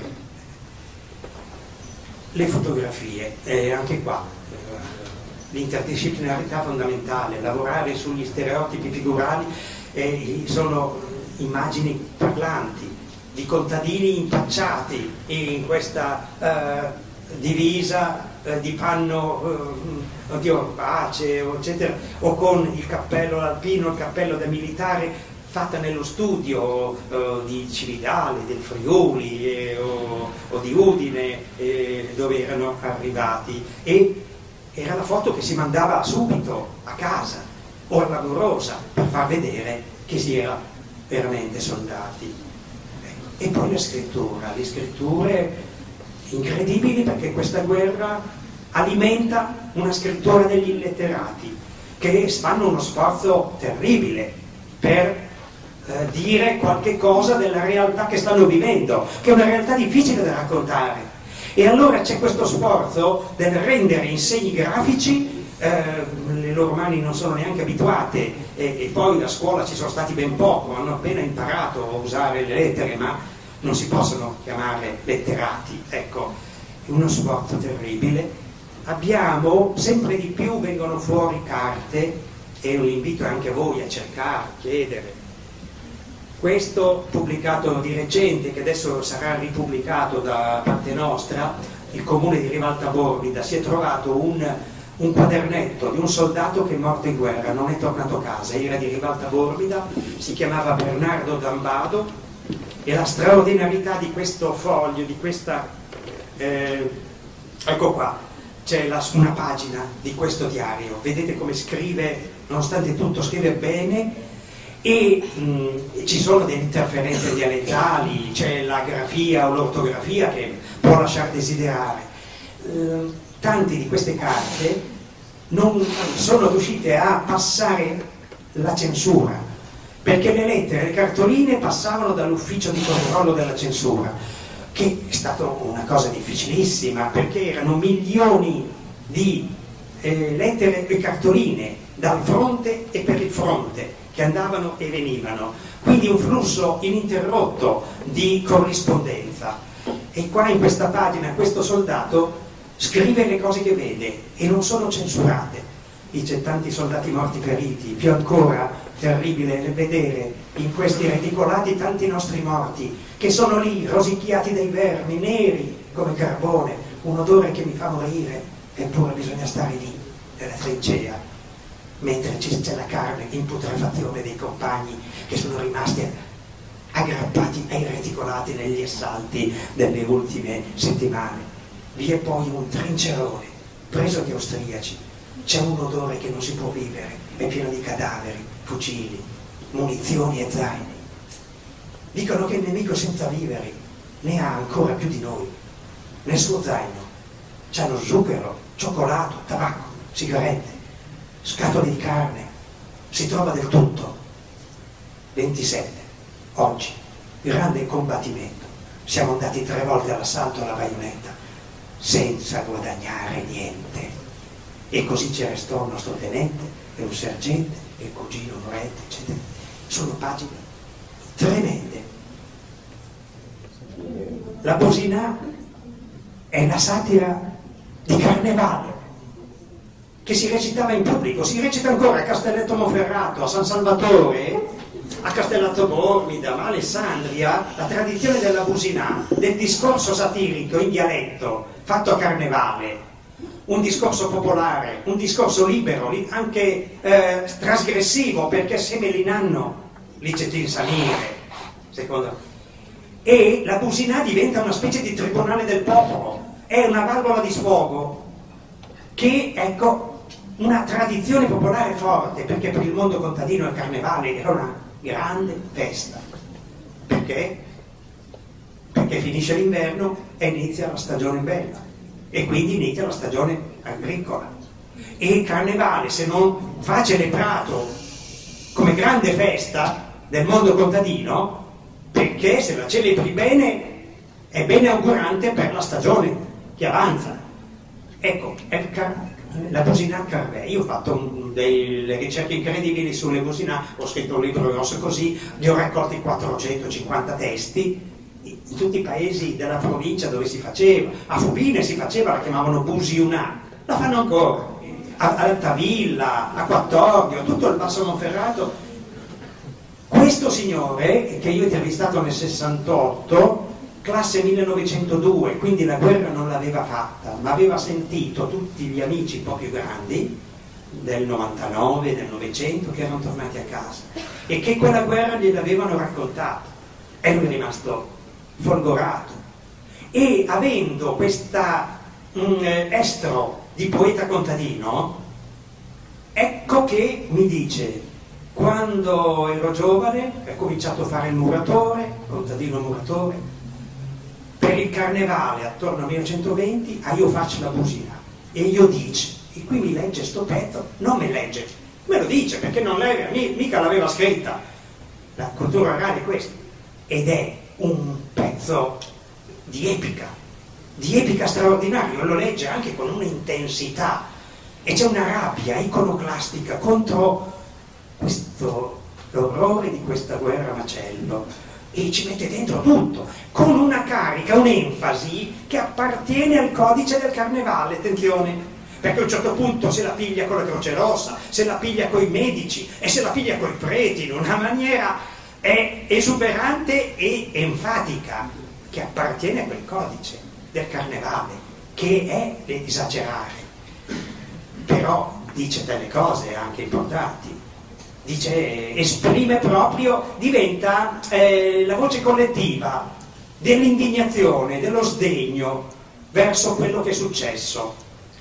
le fotografie, eh, anche qua, eh, l'interdisciplinarità fondamentale, lavorare sugli stereotipi figurali, eh, sono immagini parlanti di contadini impacciati in questa eh, divisa eh, di panno eh, oddio, pace, eccetera, o con il cappello alpino, il cappello da militare fatta nello studio eh, di Cividale, del Friuli eh, o, o di Udine eh, dove erano arrivati, e era la foto che si mandava subito a casa o all'amorosa per far vedere che si era veramente soldati. E poi la scrittura, le scritture incredibili, perché questa guerra alimenta una scrittura degli illetterati che fanno uno sforzo terribile per eh, dire qualche cosa della realtà che stanno vivendo, che è una realtà difficile da raccontare. E allora c'è questo sforzo del rendere in segni grafici. Eh, le loro mani non sono neanche abituate e, e poi a scuola ci sono stati ben poco, hanno appena imparato a usare le lettere, ma non si possono chiamare letterati, ecco, è uno sforzo terribile. Abbiamo, sempre di più vengono fuori carte, e un invito anche a voi a cercare, a chiedere. Questo pubblicato di recente, che adesso sarà ripubblicato da parte nostra, il comune di Rivalta Borbida, si è trovato un un quadernetto di un soldato che è morto in guerra, non è tornato a casa, era di Rivalta Borbida, si chiamava Bernardo Dambado, e la straordinarietà di questo foglio, di questa eh, ecco qua, c'è la, una pagina di questo diario, vedete come scrive, nonostante tutto scrive bene, e mh, ci sono delle interferenze dialettali, c'è la grafia o l'ortografia che può lasciare desiderare. Eh, Tante di queste carte non sono riuscite a passare la censura, perché le lettere, le cartoline passavano dall'ufficio di controllo della censura, che è stata una cosa difficilissima, perché erano milioni di eh, lettere e cartoline dal fronte e per il fronte che andavano e venivano, quindi un flusso ininterrotto di corrispondenza. E qua in questa pagina questo soldato scrive le cose che vede e non sono censurate. Dice: tanti soldati morti feriti, più ancora terribile vedere in questi reticolati tanti nostri morti che sono lì rosicchiati dai vermi, neri come carbone, un odore che mi fa morire, eppure bisogna stare lì nella trincea mentre c'è la carne in putrefazione dei compagni che sono rimasti aggrappati ai reticolati negli assalti delle ultime settimane. Vi è poi un trincerone preso dagli austriaci, c'è un odore che non si può vivere, è pieno di cadaveri, fucili, munizioni e zaini. Dicono che il nemico senza viveri ne ha ancora più di noi. Nel suo zaino c'hanno zucchero, cioccolato, tabacco, sigarette, scatole di carne, si trova del tutto. ventisette, oggi, grande combattimento, siamo andati tre volte all'assalto alla baionetta senza guadagnare niente, e così ci restò un nostro tenente e un sergente e il cugino Loretti, eccetera. Sono pagine tremende. La Bosinà è la satira di Carnevale che si recitava in pubblico, si recita ancora a Castelletto Monferrato, a San Salvatore, a Castellazzo Borbida, ma a Alessandria, la tradizione della Bosinà, del discorso satirico in dialetto fatto a Carnevale, un discorso popolare, un discorso libero, anche eh, trasgressivo, perché se me l'inanno li c'è di insanire, secondo me. E la Businà diventa una specie di tribunale del popolo, è una valvola di sfogo che, ecco, una tradizione popolare forte, perché per il mondo contadino il Carnevale era una grande festa. Perché? Perché finisce l'inverno e inizia la stagione bella, e quindi inizia la stagione agricola. E il Carnevale, se non va celebrato come grande festa del mondo contadino, perché se la celebri bene è bene augurante per la stagione che avanza. Ecco, è la Businà Carvè. Io ho fatto un, delle ricerche incredibili sulle Businà, ho scritto un libro grosso così, ne ho raccolti quattrocentocinquanta testi in tutti i paesi della provincia dove si faceva. A Fubine si faceva, la chiamavano Busiunà, la fanno ancora, a Altavilla, a Quattordio, tutto il Basso Monferrato. Questo signore, che io ho intervistato nel sessantotto, classe millenovecentodue, quindi la guerra non l'aveva fatta, ma aveva sentito tutti gli amici un po' più grandi del novantanove, del Novecento, che erano tornati a casa e che quella guerra gliel'avevano raccontata, e lui è rimasto folgorato. E avendo questa mh, estro di poeta contadino, ecco che mi dice: quando ero giovane ho cominciato a fare il muratore, contadino muratore, per il Carnevale attorno al millenovecentoventi, ah, io faccio la Businà, e io dice, e qui mi legge sto pezzo, non mi legge, me lo dice, perché non l'aveva, mica l'aveva scritta, la cultura orale è questa, ed è un pezzo di epica, di epica straordinario, lo legge anche con un'intensità, e c'è una rabbia iconoclastica contro questo, l'orrore di questa guerra macello, e ci mette dentro tutto, con una carica, un'enfasi che appartiene al codice del Carnevale, attenzione, perché a un certo punto se la piglia con la Croce Rossa, se la piglia coi medici e se la piglia coi preti, in una maniera è esuberante e enfatica, che appartiene a quel codice del Carnevale, che è l'esagerare, però dice delle cose anche importanti. Dice, esprime proprio, diventa eh, la voce collettiva dell'indignazione, dello sdegno verso quello che è successo.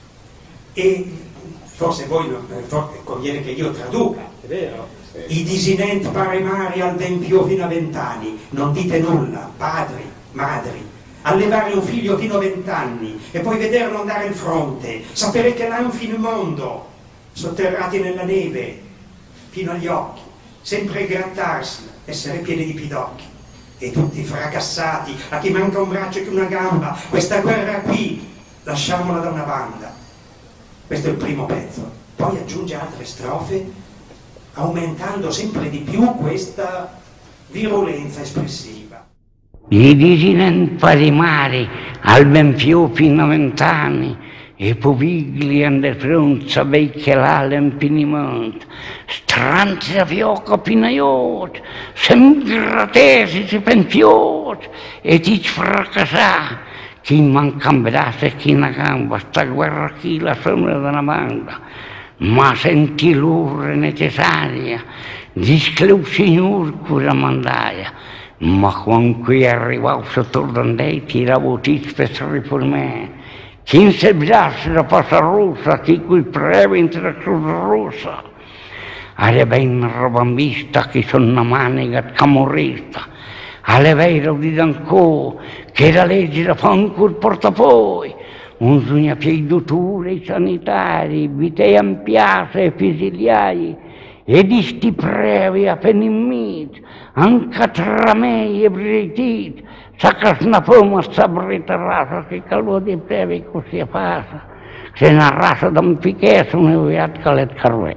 E forse voi non, forse conviene che io traduca, è vero? Sì. I disinent pare mari al ben più fino a vent'anni, non dite nulla, padri, madri, allevare un figlio fino a vent'anni e poi vederlo andare in fronte, sapere che là è un fine mondo, sotterrati nella neve fino agli occhi, sempre grattarsi, essere pieni di pidocchi, e tutti fracassati, a chi manca un braccio e una gamba, questa guerra qui, lasciamola da una banda. Questo è il primo pezzo. Poi aggiunge altre strofe, aumentando sempre di più questa virulenza espressiva. I disinent pari mari, al ben più fino a vent'anni, e povigli an der frunza vecchia l'alen pinimont, stranza fioca pinaiot, semgratesi si penfiot, e ti fracassà, chi mancan brasse e chi una gamba, sta guerra chi la sombra della banda, ma senti l'urre necessaria, discleu signor cura mandaia, ma quando qui arrivau sotto l'andei tiravo tis per riformare, chi insebbiasse la passa russa, chi qui prevente la cruz russa, alle ben robambista chi sono una manica camorrista, alle vero di Dancò, che la legge la fa ancora portapoi, un sogna pieiduture i sanitari, vite ampiase e fisiliai, e di sti previ a penimit, anche tra me e britit, sacas na poma sta brita rasa, che calvo di previ così passa, se una rasa da un picchesso ne uiat calet carvè.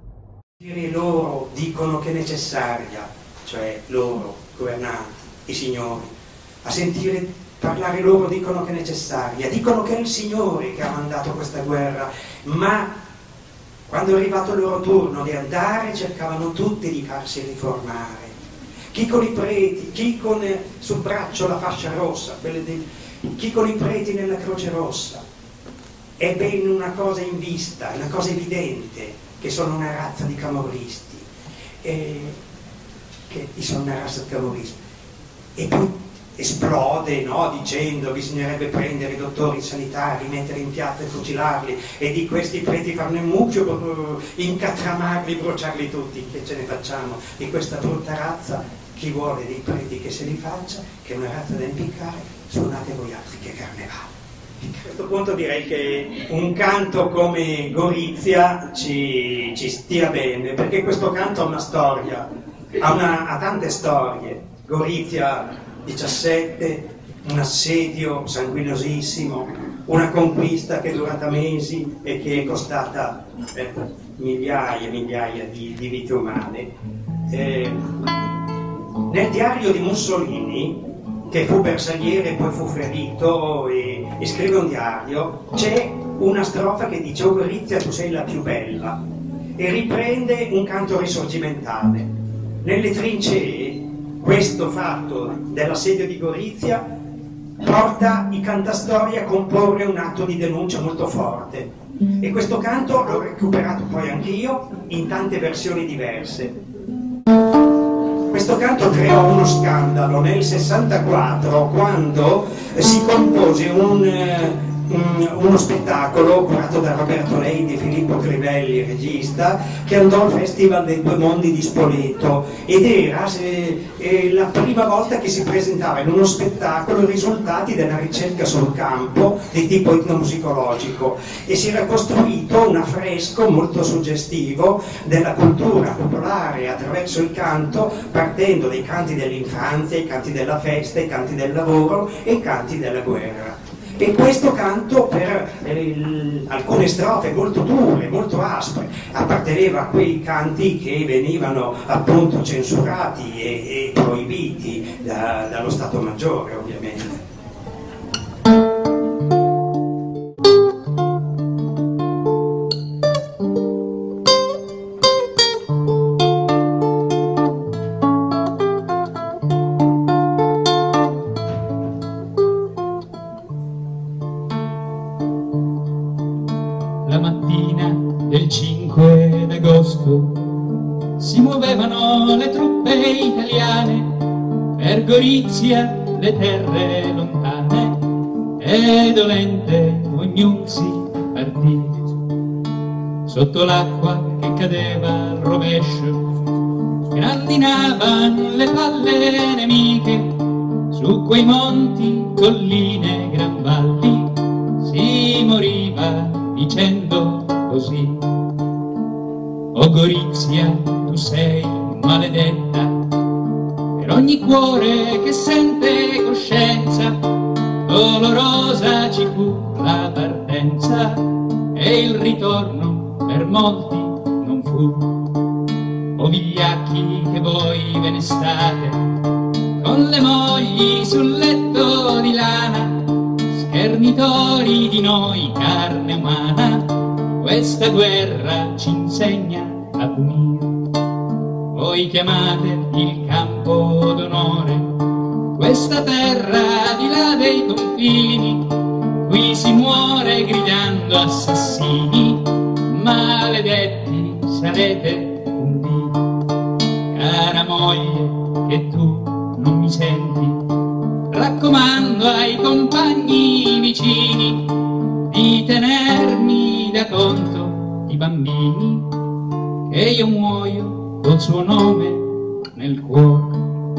Loro dicono che è necessaria, cioè loro, governanti, i signori, a sentire parlare loro dicono che è necessaria, dicono che è il Signore che ha mandato questa guerra, ma quando è arrivato il loro turno di andare cercavano tutti di farsi riformare, chi con i preti, chi con sul braccio la fascia rossa, quelle dei, chi con i preti nella Croce Rossa. È ben una cosa in vista, una cosa evidente, che sono una razza di camorristi, e che sono una razza di camorristi. E poi esplode, no, dicendo bisognerebbe prendere i dottori sanitari, mettere in piazza e fucilarli, e di questi preti farne un mucchio, incatramarli, bruciarli tutti. Che ce ne facciamo di questa brutta razza? Chi vuole dei preti che se li faccia, che è una razza da impiccare, suonate voi altri che carnevale. A questo punto direi che un canto come Gorizia ci, ci stia bene, perché questo canto ha una storia, ha, una, ha tante storie. Gorizia diciassette, un assedio sanguinosissimo, una conquista che è durata mesi e che è costata eh, migliaia e migliaia di, di vite umane. Eh, nel diario di Mussolini, che fu bersagliere e poi fu ferito e, e scrive un diario, c'è una strofa che dice: "O Gorizia, tu sei la più bella", e riprende un canto risorgimentale. Nelle trincee questo fatto dell'assedio di Gorizia porta i cantastorie a comporre un atto di denuncia molto forte, e questo canto l'ho recuperato poi anch'io in tante versioni diverse. Questo canto creò uno scandalo nel sessantaquattro, quando si compose un, un, uno spettacolo curato da Roberto Leidi e Filippo Crivelli, regista, che andò al Festival dei Due Mondi di Spoleto, ed era se, eh, la prima volta che si presentava in uno spettacolo i risultati della ricerca sul campo di tipo etnomusicologico, e si era costruito un affresco molto suggestivo della cultura popolare attraverso il canto, partendo dai canti dell'infanzia, i canti della festa, i canti del lavoro e i canti della guerra. E questo canto, per eh, alcune strofe molto dure, molto aspre, apparteneva a quei canti che venivano appunto censurati e, e proibiti da, dallo Stato Maggiore, ovviamente. Si muovevano le truppe italiane per Gorizia, le terre lontane, e dolente ognun si partì. Sotto l'acqua che cadeva al rovescio grandinavano le palle nemiche, su quei monti, colline, gran valli si moriva dicendo così: "O Gorizia, tu sei maledetta, per ogni cuore che sente coscienza, dolorosa ci fu la partenza e il ritorno per molti non fu. O vigliacchi che voi ve ne state, con le mogli sul letto di lana, schernitori di noi carne umana, questa guerra ci insegna a punire. Voi chiamate il campo d'onore questa terra di là dei confini, qui si muore gridando assassini, maledetti sarete puniti. Cara moglie, che tu non mi senti, raccomando ai compagni vicini di tenermi da conto i bambini, che io muoio col suo nome nel cuore.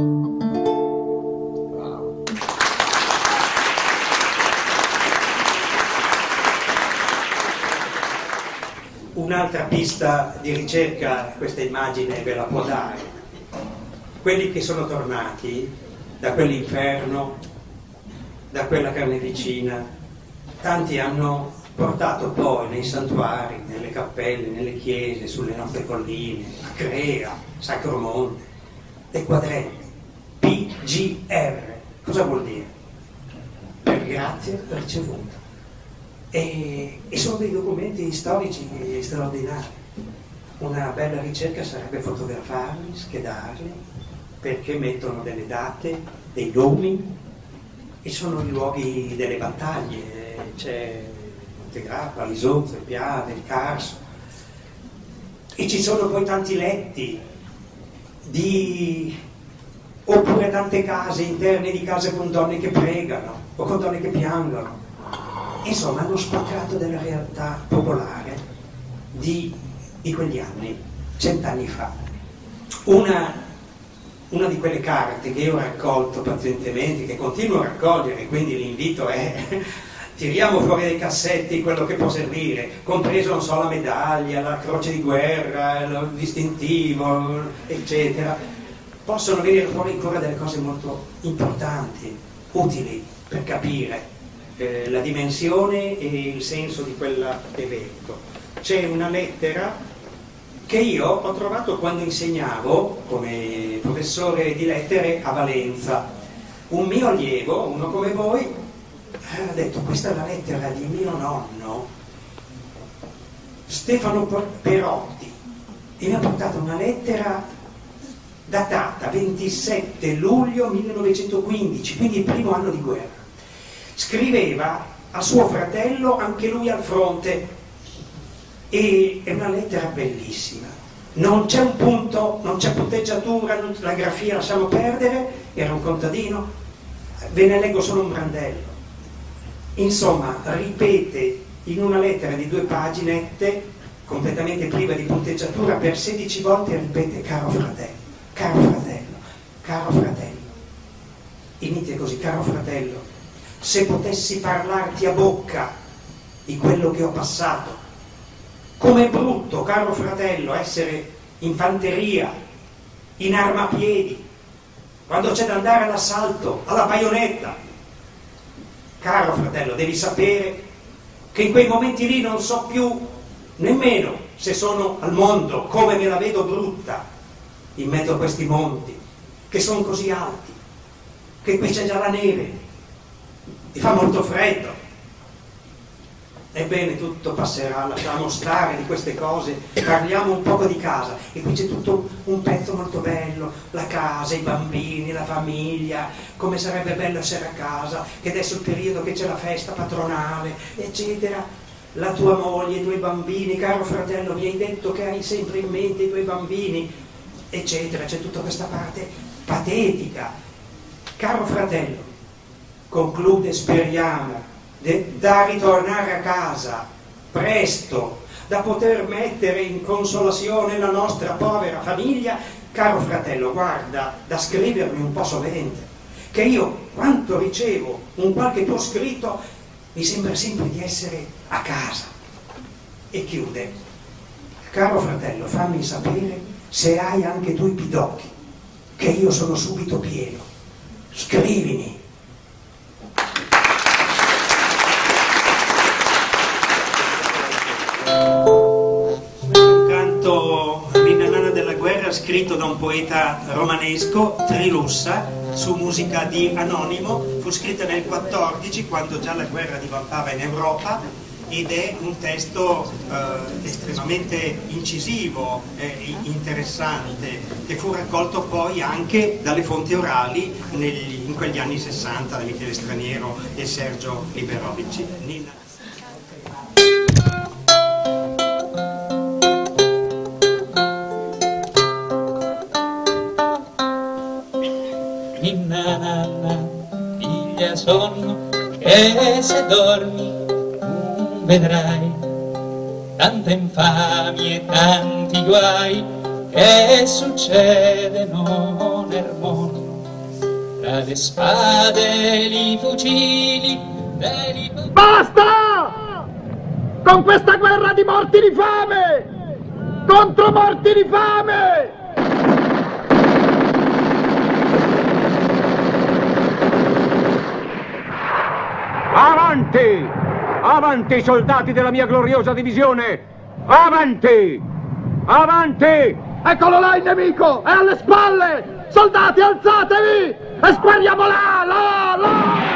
Un'altra pista di ricerca questa immagine ve la può dare. Quelli che sono tornati da quell'inferno, da quella carneficina, tanti hanno portato poi nei santuari, nelle cappelle, nelle chiese, sulle nostre colline, a Crea, Sacro Monte, dei quadretti, P G R. Cosa vuol dire? Per grazia ricevuta. E, e sono dei documenti storici straordinari. Una bella ricerca sarebbe fotografarli, schedarli, perché mettono delle date, dei nomi, e sono i luoghi delle battaglie, c'è Montegrappa, l'Isonzo, il Piave, il Carso, e ci sono poi tanti letti di... oppure tante case interne di case con donne che pregano o con donne che piangono. Insomma, hanno spaccato della realtà popolare di, di quegli anni, cent'anni fa. Una, una di quelle carte che io ho raccolto pazientemente, che continuo a raccogliere, quindi l'invito è tiriamo fuori dai cassetti quello che può servire, compreso, non so, la medaglia, la croce di guerra, il distintivo, eccetera. Possono venire fuori ancora delle cose molto importanti, utili per capire eh, la dimensione e il senso di quell'evento. C'è una lettera che io ho trovato quando insegnavo come professore di lettere a Valenza. Un mio allievo, uno come voi, ha detto: questa è la lettera di mio nonno Stefano Perotti, e mi ha portato una lettera datata ventisette luglio millenovecentoquindici, quindi il primo anno di guerra. Scriveva a suo fratello, anche lui al fronte, e è una lettera bellissima. Non c'è un punto, non c'è punteggiatura, non, la grafia lasciamo perdere, era un contadino, ve ne leggo solo un brandello. Insomma, ripete in una lettera di due paginette, completamente priva di punteggiatura, per sedici volte ripete: caro fratello, caro fratello, caro fratello. Inizia così: caro fratello, se potessi parlarti a bocca di quello che ho passato, com'è brutto, caro fratello, essere in fanteria, in armapiedi, quando c'è da andare all'assalto, alla baionetta. Caro fratello, devi sapere che in quei momenti lì non so più nemmeno se sono al mondo, come me la vedo brutta in mezzo a questi monti che sono così alti, che qui c'è già la neve, ti fa molto freddo. Ebbene, tutto passerà, lasciamo stare di queste cose, parliamo un poco di casa. E qui c'è tutto un pezzo molto bello, la casa, i bambini, la famiglia, come sarebbe bello essere a casa, che adesso è il periodo che c'è la festa patronale, eccetera. La tua moglie, i tuoi bambini, caro fratello, mi hai detto che hai sempre in mente i tuoi bambini, eccetera. C'è tutta questa parte patetica. Caro fratello, conclude, speriamo, da ritornare a casa presto, da poter mettere in consolazione la nostra povera famiglia. Caro fratello, guarda, da scrivermi un po' sovente, che io, quanto ricevo un qualche tuo scritto, mi sembra sempre di essere a casa. E chiude: caro fratello, fammi sapere se hai anche tu i pidocchi, che io sono subito pieno. Scrivimi. L'inna Nanna della guerra, scritto da un poeta romanesco, Trilussa, su musica di Anonimo. Fu scritta nel quattordici, quando già la guerra divampava in Europa, ed è un testo eh, estremamente incisivo e interessante, che fu raccolto poi anche dalle fonti orali negli, in quegli anni sessanta da Michele Straniero e Sergio Liberovici. Nina. Ninna nanna, piglia sonno, che se dormi tu vedrai tanta infamia e tanti guai che succedono nel mondo, tra le spade e i fucili dei... Basta! Con questa guerra di morti di fame! Contro morti di fame! Avanti! Avanti, soldati della mia gloriosa divisione! Avanti! Avanti! Eccolo là il nemico! È alle spalle! Soldati, alzatevi! E squadriamo là! Là! Là!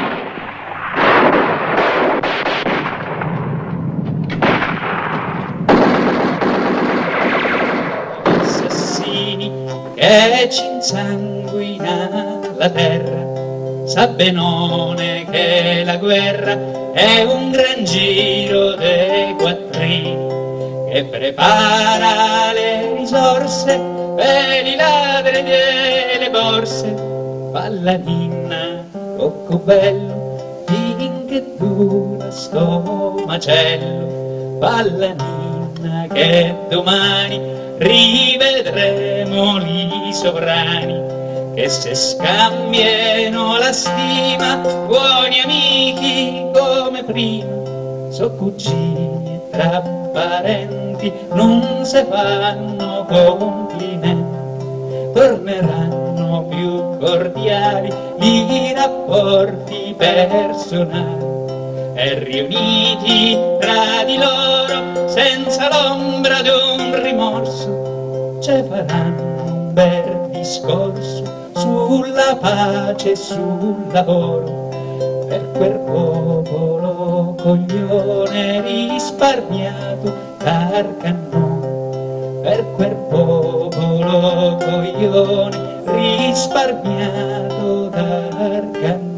Assassini che ci insanguina la terra, sa benone che la guerra è un gran giro dei quattrini che prepara le risorse per i ladri delle borse. Balladina, coccobello, finché dura sto macello. Balladina, che domani rivedremo i sovrani, che se scambiano la stima, buoni amici come prima. So cugini e tra parenti non se fanno complimenti, torneranno più cordiali i rapporti personali, e riuniti tra di loro senza l'ombra d'un rimorso, ce faranno un bel discorso sulla pace e sul lavoro, per quel popolo coglione risparmiato dal cannone, per quel popolo coglione risparmiato dal cannone.